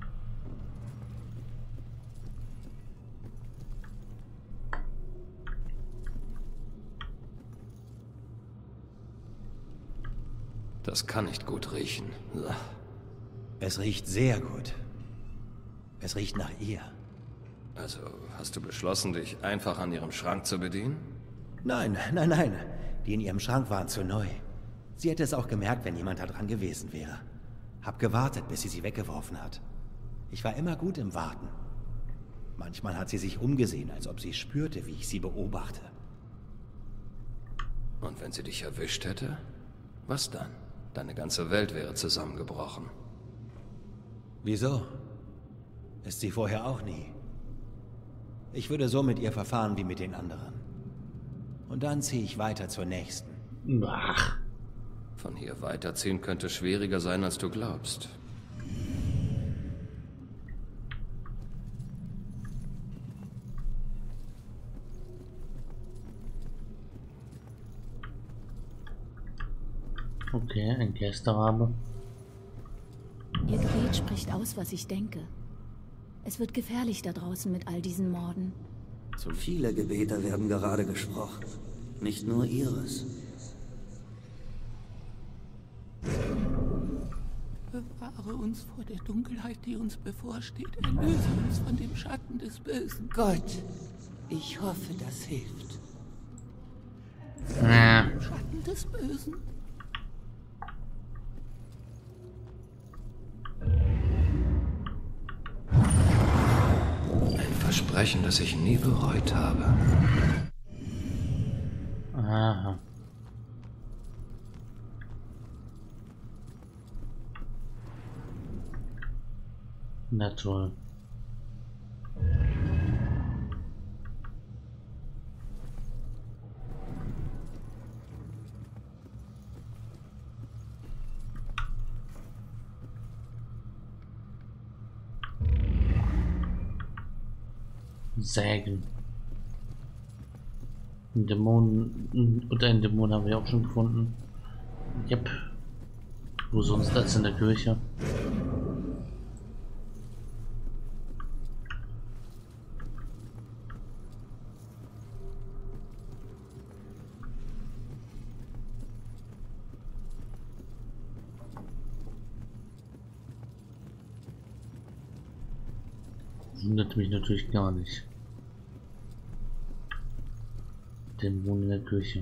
Das kann nicht gut riechen. Es riecht sehr gut. Es riecht nach ihr. Also, hast du beschlossen, dich einfach an ihrem Schrank zu bedienen? Nein, nein, nein. Die in ihrem Schrank waren zu neu. Sie hätte es auch gemerkt, wenn jemand da dran gewesen wäre. Hab gewartet, bis sie sie weggeworfen hat. Ich war immer gut im Warten. Manchmal hat sie sich umgesehen, als ob sie spürte, wie ich sie beobachte. Und wenn sie dich erwischt hätte? Was dann? Deine ganze Welt wäre zusammengebrochen. Wieso? Ist sie vorher auch nie. Ich würde so mit ihr verfahren wie mit den anderen. Und dann ziehe ich weiter zur nächsten. Ach. Von hier weiterziehen könnte schwieriger sein, als du glaubst. Okay, ein Geisterrabe. Ihr Gebet spricht aus, was ich denke. Es wird gefährlich da draußen mit all diesen Morden. Zu viele Gebete werden gerade gesprochen. Nicht nur ihres. Bewahre uns vor der Dunkelheit, die uns bevorsteht. Erlöse uns von dem Schatten des Bösen. Gott, ich hoffe, das hilft. Ja. Schatten des Bösen. Ein Versprechen, das ich nie bereut habe. Aha. Na toll. Sägen. Ein Dämon und einen Dämon haben wir auch schon gefunden. Yep. Wo sonst als in der Kirche? Wundert mich natürlich gar nicht. Dämon in der Kirche.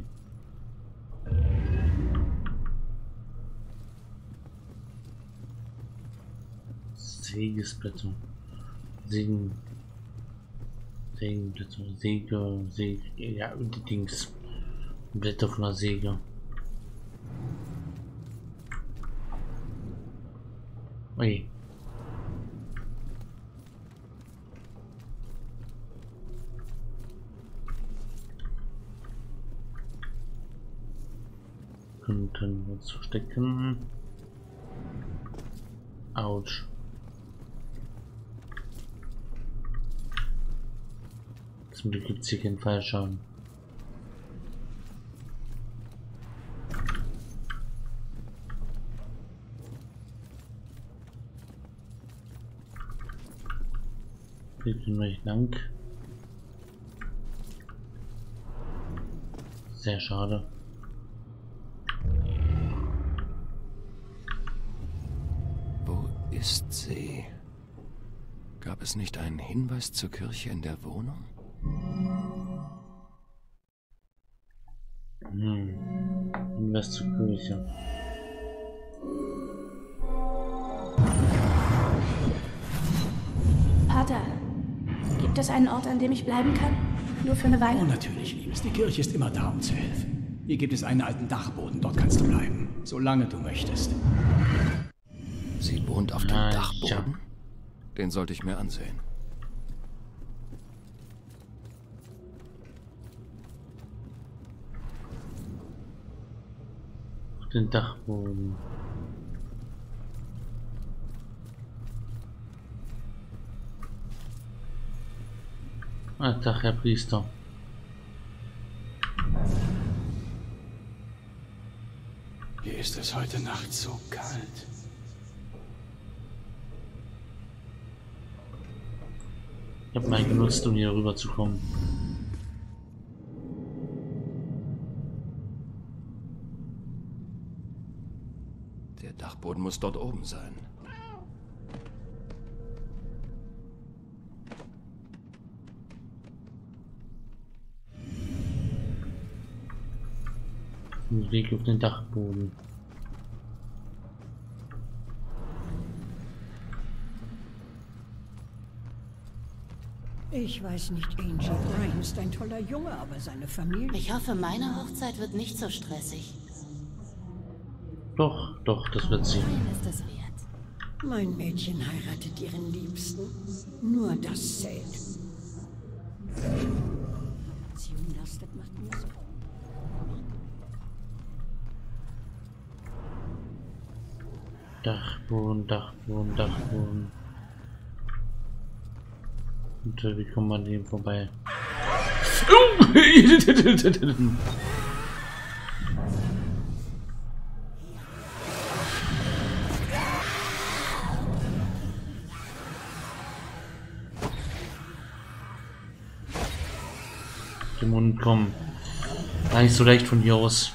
Sägesblätter. Segen. Sägenblätter. Säge. Säge. Ja, die Dings. Blätter von der Säge. Ui. Könnten wir uns verstecken. Autsch. Zum Glück gibt es hier keinen Fallschaden. Hier gehen wir lang. Sehr schade. Ist sie? Gab es nicht einen Hinweis zur Kirche in der Wohnung? Hm. Hinweis zur Kirche. Pater, gibt es einen Ort, an dem ich bleiben kann? Nur für eine Weile? Oh, natürlich, Liebes. Die Kirche ist immer da, um zu helfen. Hier gibt es einen alten Dachboden. Dort kannst du bleiben. Solange du möchtest. Sie wohnt auf dem Ah, Dachboden? ja. Den sollte ich mir ansehen. Auf den Dachboden. Ah, Tag, Herr Priester. Hier ist es heute Nacht so kalt. Ich habe mal genutzt, um hier rüber zu kommen. Der Dachboden muss dort oben sein. Ein Weg auf den Dachboden. Ich weiß nicht, Angie. Brian ist ein toller Junge, aber seine Familie... Ich hoffe, meine Hochzeit wird nicht so stressig. Doch, doch, das wird sie. Ist es wert. Mein Mädchen heiratet ihren Liebsten. Nur das zählt. Das macht mir so. Dachboden, Dachboden, Dachboden. Und äh, wie kommt man dem vorbei? Dem Mund kommen. Gar nicht so leicht von hier aus.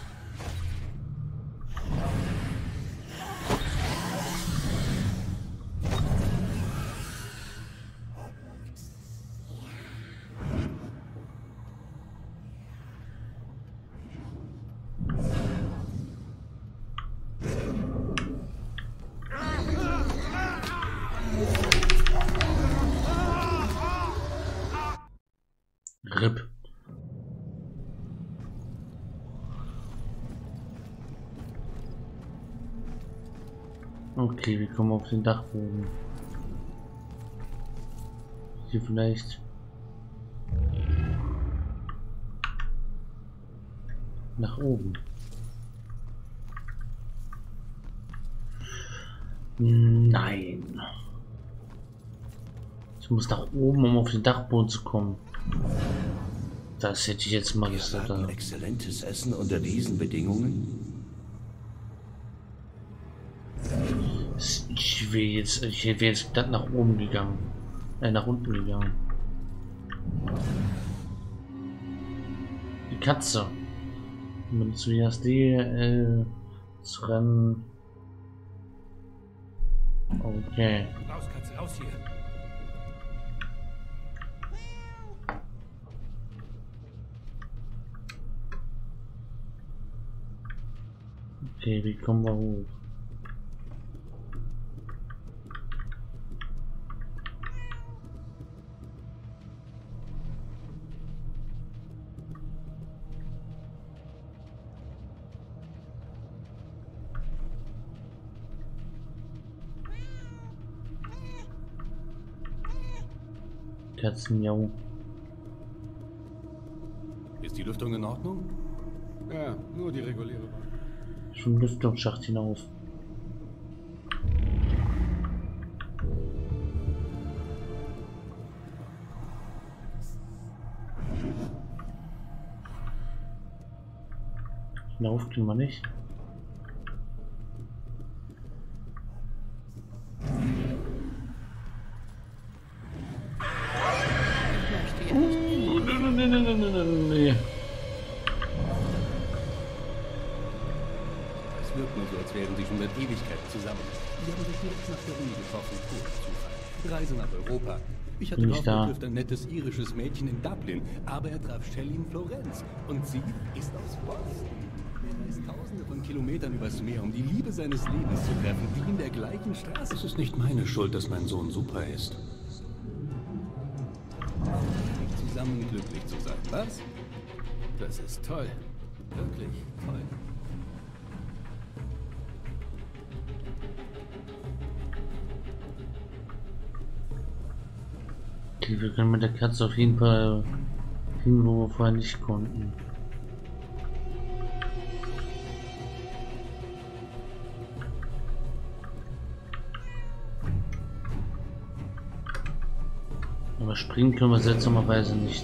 R I P. Okay, wir kommen auf den Dachboden. Hier vielleicht nach oben. Nein. Ich muss nach oben, um auf den Dachboden zu kommen. Das hätte ich jetzt mal gesagt. Wir hatten exzellentes Essen unter diesen Bedingungen. Ich will jetzt, ich wäre jetzt nach oben gegangen, äh, nach unten gegangen. Die Katze. Mit zuerst die, äh, zu rennen. Okay. Raus, Katze, raus hier. Okay, wie kommen wir hoch? Katzenmiau. Ist die Lüftung in Ordnung? Ja, nur die reguläre Wahl. Schon Lüftungsschacht hinauf. Hinauf können wir nicht. Nee. Es wirkt nur so, als wären sie schon seit Ewigkeiten zusammen. Sie haben sich direkt nach der Uni getroffen. Pur Zufall. Reise nach Europa. Ich hatte gehofft, er trifft ein nettes irisches Mädchen in Dublin, aber er traf Shelley in Florenz. Und sie ist aus Boston. Er reist tausende von Kilometern übers Meer, um die Liebe seines Lebens zu treffen, die in der gleichen Straße. Es ist nicht meine Schuld, dass mein Sohn super ist. Zusammen glücklich zu sein, was? Das ist toll. Wirklich toll. Okay, wir können mit der Katze auf jeden Fall hin, wo wir vorher nicht konnten. Aber springen können wir seltsamerweise nicht.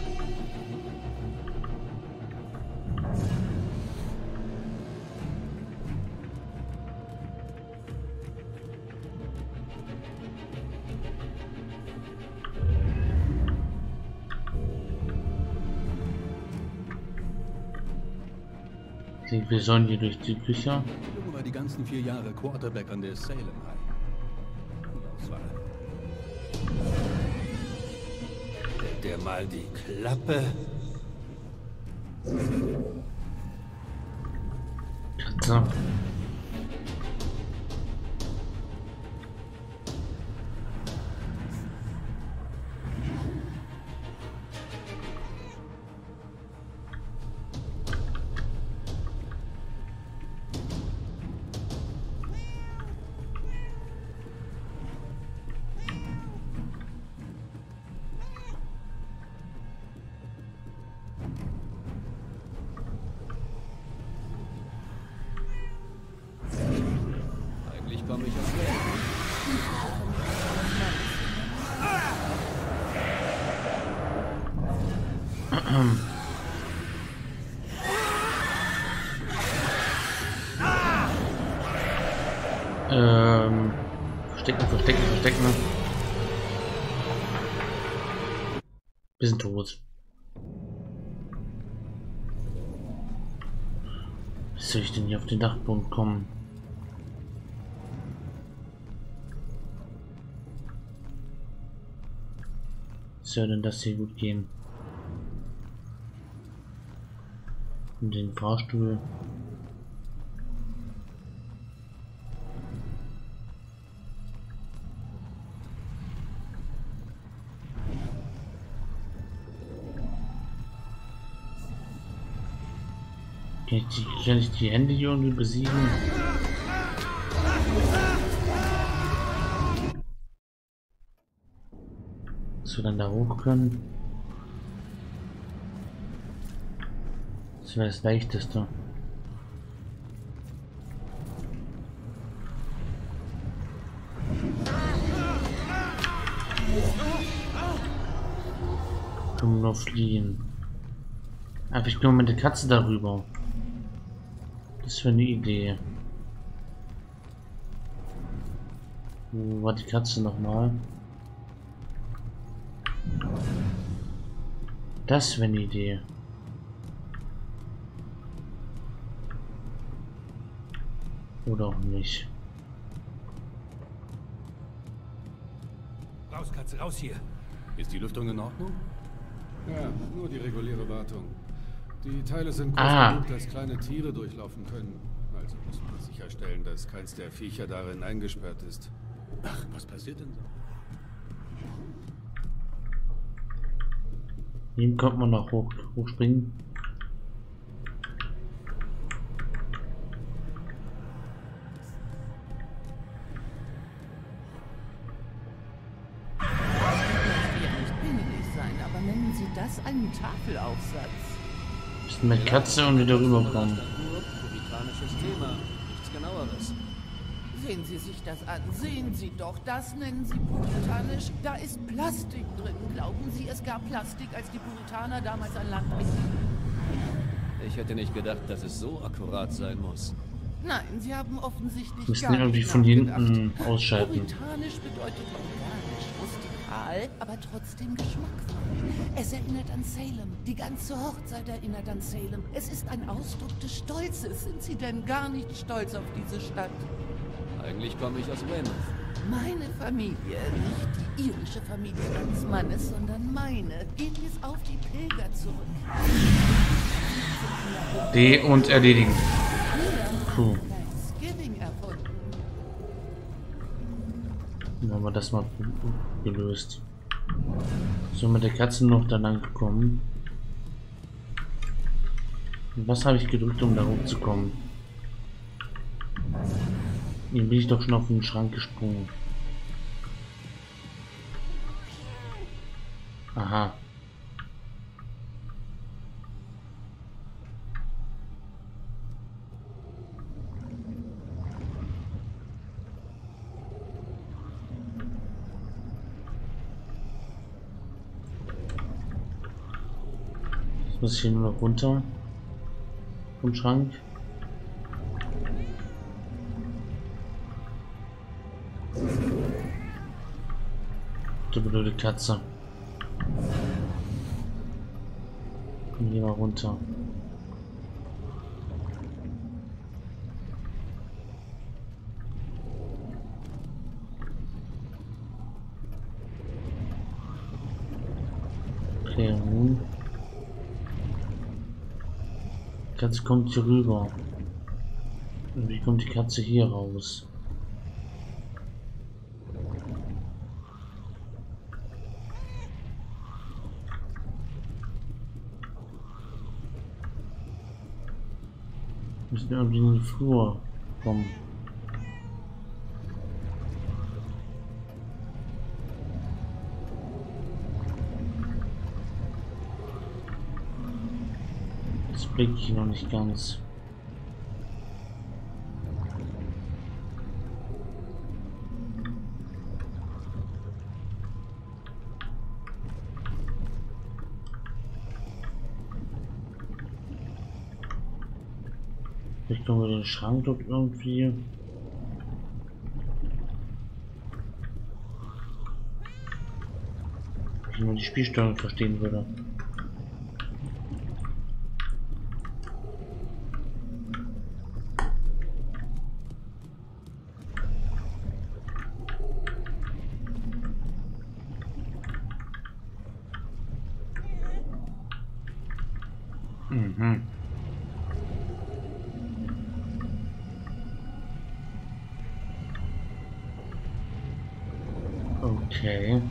Wir sollen hier durch die Küche. Der Junge war die ganzen vier Jahre Quarterback an der Salem High. Auswahl. Hält der mal die Klappe. Katze. Komme ich aus der ähm, verstecken, verstecken, verstecken. Wir sind tot. Wie soll ich denn hier auf den Dachboden kommen? Soll denn das hier gut gehen? Und den Fahrstuhl. Kann ich die, kann ich die Hände hier irgendwie besiegen? Dass wir dann da hoch können. Das wäre das Leichteste. Können wir nur fliehen. Einfach nur mit der Katze darüber. Das wäre eine Idee. Wo war die Katze nochmal? Das wäre eine Idee. Oder auch nicht. Raus, Katze, raus hier. Ist die Lüftung in Ordnung? Ja, nur die reguläre Wartung. Die Teile sind groß ah. genug, dass kleine Tiere durchlaufen können. Also muss man sicherstellen, dass keins der Viecher darin eingesperrt ist. Ach, was passiert denn so? Hier kommt man noch hoch, hochspringen. Das einen Tafelaufsatz. Ist mit Katze und wieder rüberkommen. Puritanisches Thema, nichts genaueres. Sehen Sie sich das an, sehen Sie doch, das nennen Sie puritanisch. Da ist Plastik drin. Glauben Sie, es gab Plastik, als die Puritaner damals an Land betrieben? Ich hätte nicht gedacht, dass es so akkurat sein muss. Nein, Sie haben offensichtlich müssen gar irgendwie nicht von hinten ausschalten. Puritanisch bedeutet organisch, rustikal, aber trotzdem geschmackvoll. Es erinnert an Salem. Die ganze Hochzeit erinnert an Salem. Es ist ein Ausdruck des Stolzes. Sind Sie denn gar nicht stolz auf diese Stadt? Eigentlich komme ich aus Weymouth. Meine Familie, nicht die irische Familie meines Mannes, sondern meine, geht bis auf die Pilger zurück. D und erledigen. Puh. Dann haben wir das mal gelöst. So, mit der Katze noch da lang gekommen. Was habe ich gedrückt, um da hochzukommen? Hier bin ich doch schon auf den Schrank gesprungen. Aha. Jetzt muss ich hier nur noch runter vom Schrank. Du blöde Katze. Komm hier mal runter. Okay, nun. Die Katze kommt hier rüber. Und wie kommt die Katze hier raus? Wir müssen irgendwie in den Flur kommen. Das blicke ich noch nicht ganz. Vielleicht können wir den Schrank dort irgendwie. Wenn ich nur die Spielsteuerung verstehen würde. Mhm. Okay.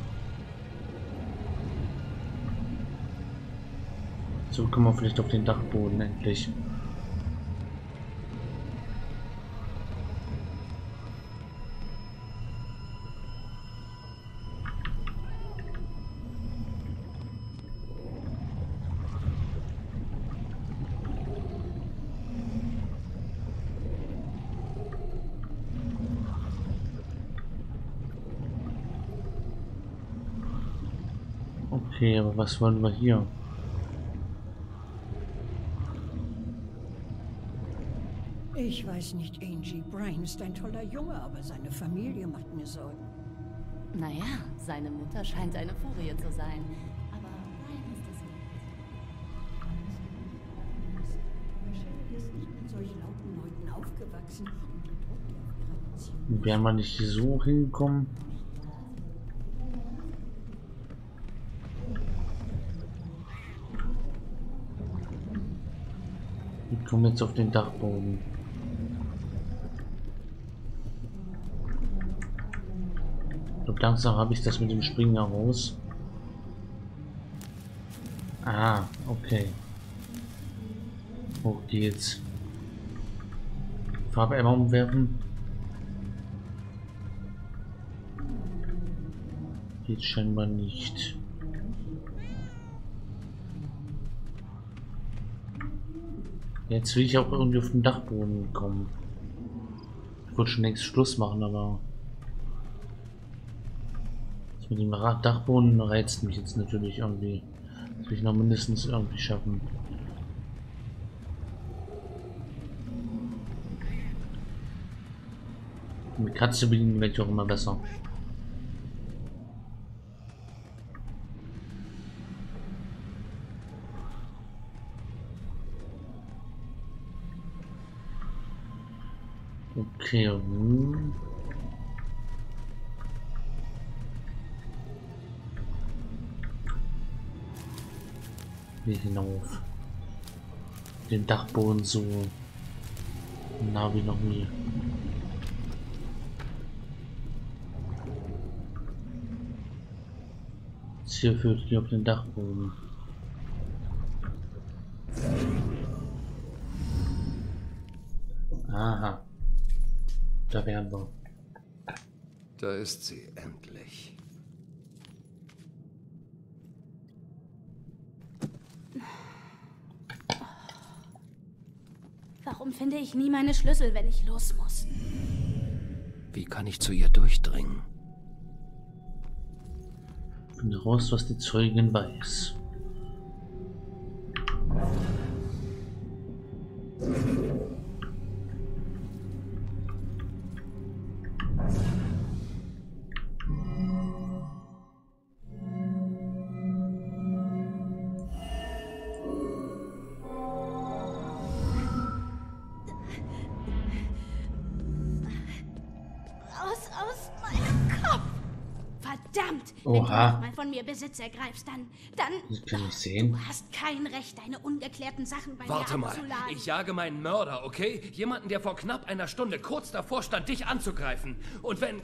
So kommen wir vielleicht auf den Dachboden endlich. Okay, aber was wollen wir hier? Ich weiß nicht, Angie. Brian ist ein toller Junge, aber seine Familie macht mir Sorgen. Naja, seine Mutter scheint eine Furie zu sein. Aber Brian ist es nicht. Er ist nicht mit solch lauten Leuten aufgewachsen und bedrückt auf ihrer Beziehung. Wären wir nicht so hingekommen? Wir kommen jetzt auf den Dachboden. Und langsam habe ich das mit dem Springen raus. Ah, okay. Hoch geht's. Farbe einmal umwerfen. Geht scheinbar nicht. Jetzt will ich auch irgendwie auf den Dachboden kommen. Ich wollte schon längst Schluss machen, aber das mit dem Dachboden reizt mich jetzt natürlich irgendwie. Das will ich noch mindestens irgendwie schaffen. Mit Katze bedienen werde ich auch immer besser. Okay, hm. Hier hinauf. Den Dachboden so nah wie noch nie. Jetzt hier führt hier auf den Dachboden. Aha. Da wären wir. Da ist sie endlich. Warum finde ich nie meine Schlüssel, wenn ich los muss? Wie kann ich zu ihr durchdringen? Finde raus, was die Zeugin weiß. Wenn Oha. du mal von mir Besitz ergreifst, dann, dann... Das kann ich sehen. Du hast kein Recht, deine ungeklärten Sachen bei Warte mir mal, abzuladen. ich jage meinen Mörder, okay? Jemanden, der vor knapp einer Stunde kurz davor stand, dich anzugreifen. Und wenn...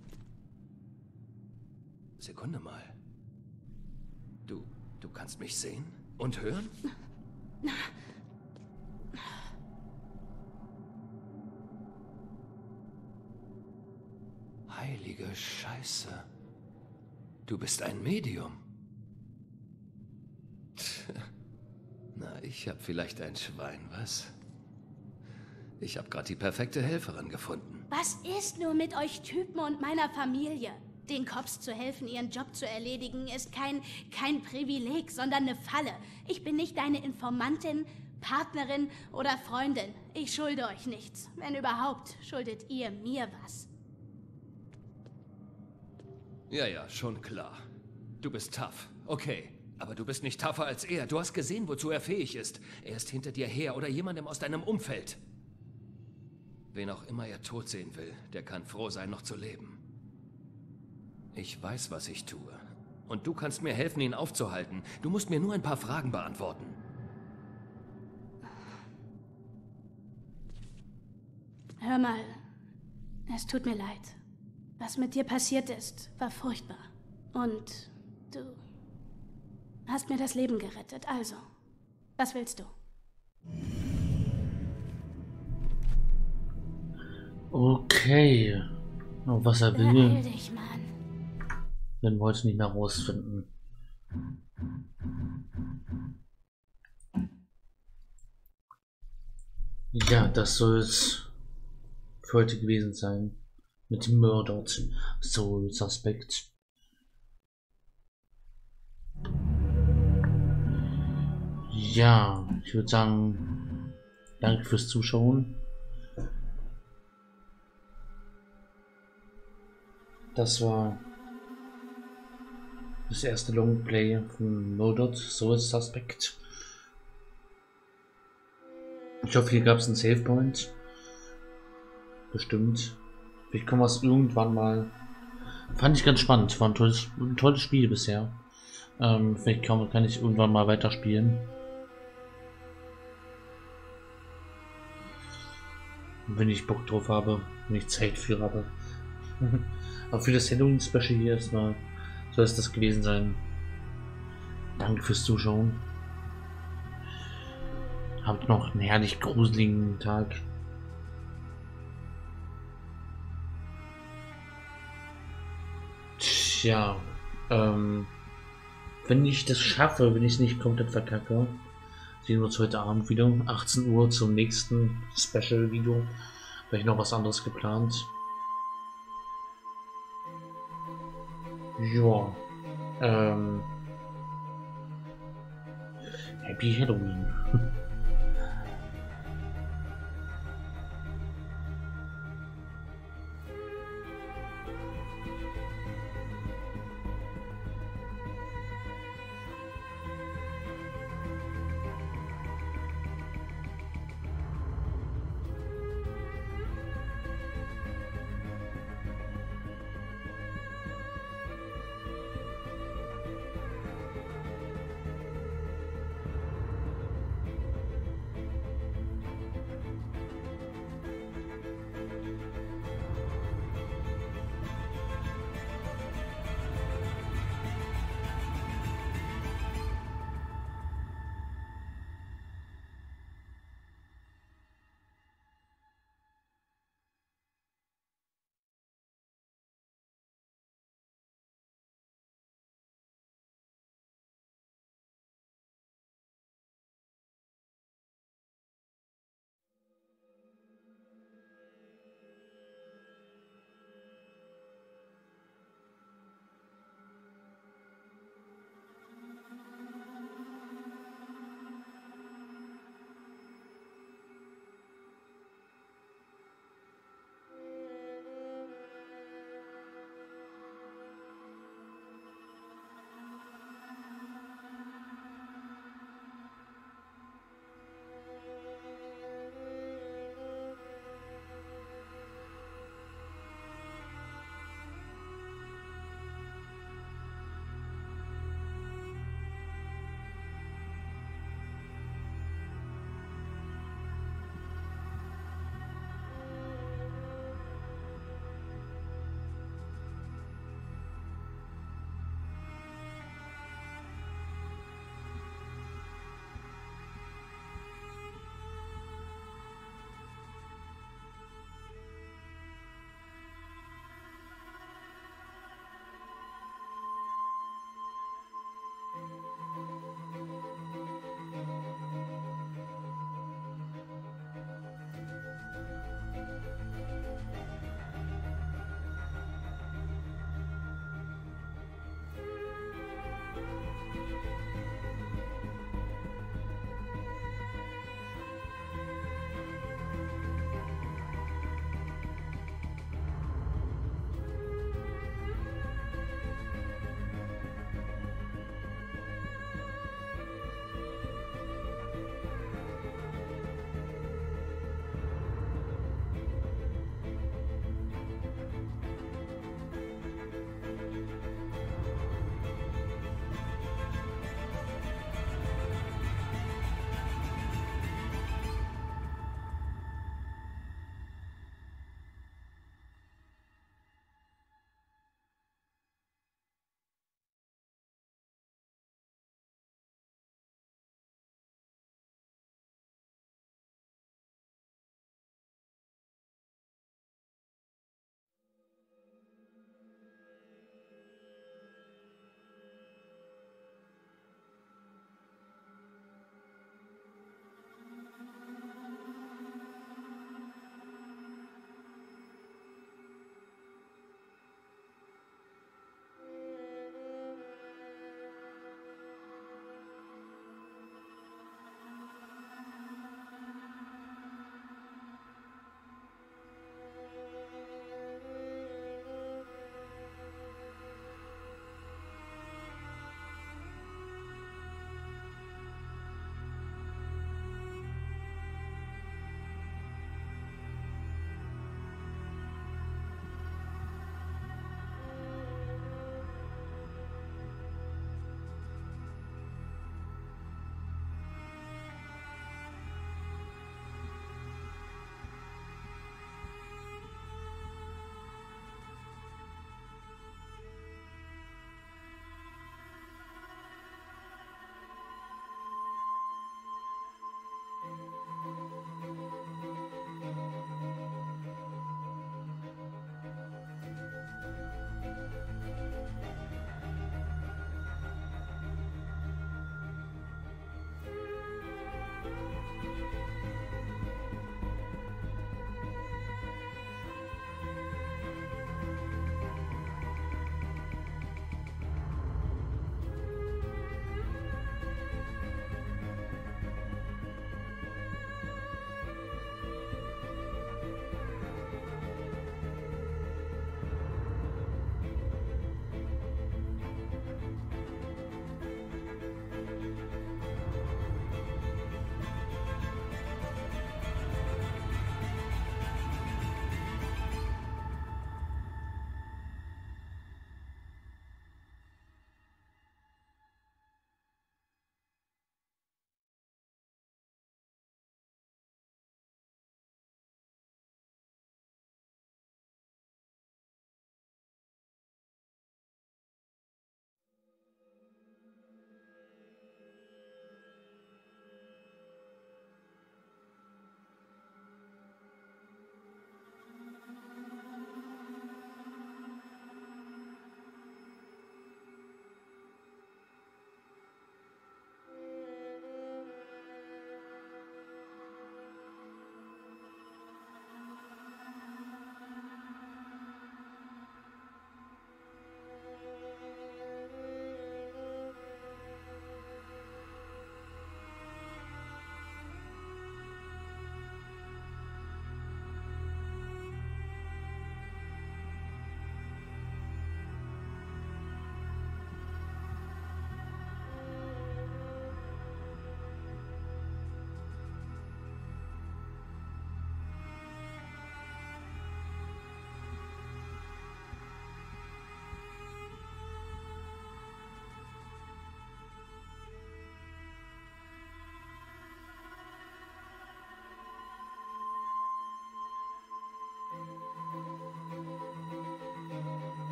Sekunde mal. Du, du kannst mich sehen und hören? Heilige Scheiße. Du bist ein Medium. Na, ich hab vielleicht ein Schwein, was? Ich hab gerade die perfekte Helferin gefunden. Was ist nur mit euch Typen und meiner Familie? Den Cops zu helfen, ihren Job zu erledigen, ist kein, kein Privileg, sondern eine Falle. Ich bin nicht deine Informantin, Partnerin oder Freundin. Ich schulde euch nichts. Wenn überhaupt, schuldet ihr mir was. Ja, ja, schon klar. Du bist tough. Okay. Aber du bist nicht tougher als er. Du hast gesehen, wozu er fähig ist. Er ist hinter dir her oder jemandem aus deinem Umfeld. Wen auch immer er tot sehen will, der kann froh sein, noch zu leben. Ich weiß, was ich tue. Und du kannst mir helfen, ihn aufzuhalten. Du musst mir nur ein paar Fragen beantworten. Hör mal, es tut mir leid. Was mit dir passiert ist, war furchtbar. Und du hast mir das Leben gerettet. Also, was willst du? Okay. Oh, was er will, Beeil dich, Mann. werden wir heute nicht mehr rausfinden. Ja, das soll es für heute gewesen sein. Mit dem Murdered Soul Suspect. Ja, ich würde sagen, danke fürs Zuschauen. Das war das erste Longplay von Murdered Soul Suspect. Ich hoffe, hier gab es einen Save Point. Bestimmt. Vielleicht kommen wir es irgendwann mal. Fand ich ganz spannend. War ein tolles, ein tolles Spiel bisher. Ähm, vielleicht kann, kann ich irgendwann mal weiterspielen. Wenn ich Bock drauf habe, wenn ich Zeit für habe. Aber für das Halloween-Special hier erstmal soll es das gewesen sein. Danke fürs Zuschauen. Habt noch einen herrlich gruseligen Tag. Tja, ähm, wenn ich das schaffe, wenn ich es nicht komplett verkacke, sehen wir uns heute Abend wieder, achtzehn Uhr zum nächsten Special-Video. Vielleicht noch was anderes geplant. Ja, ähm, Happy Halloween.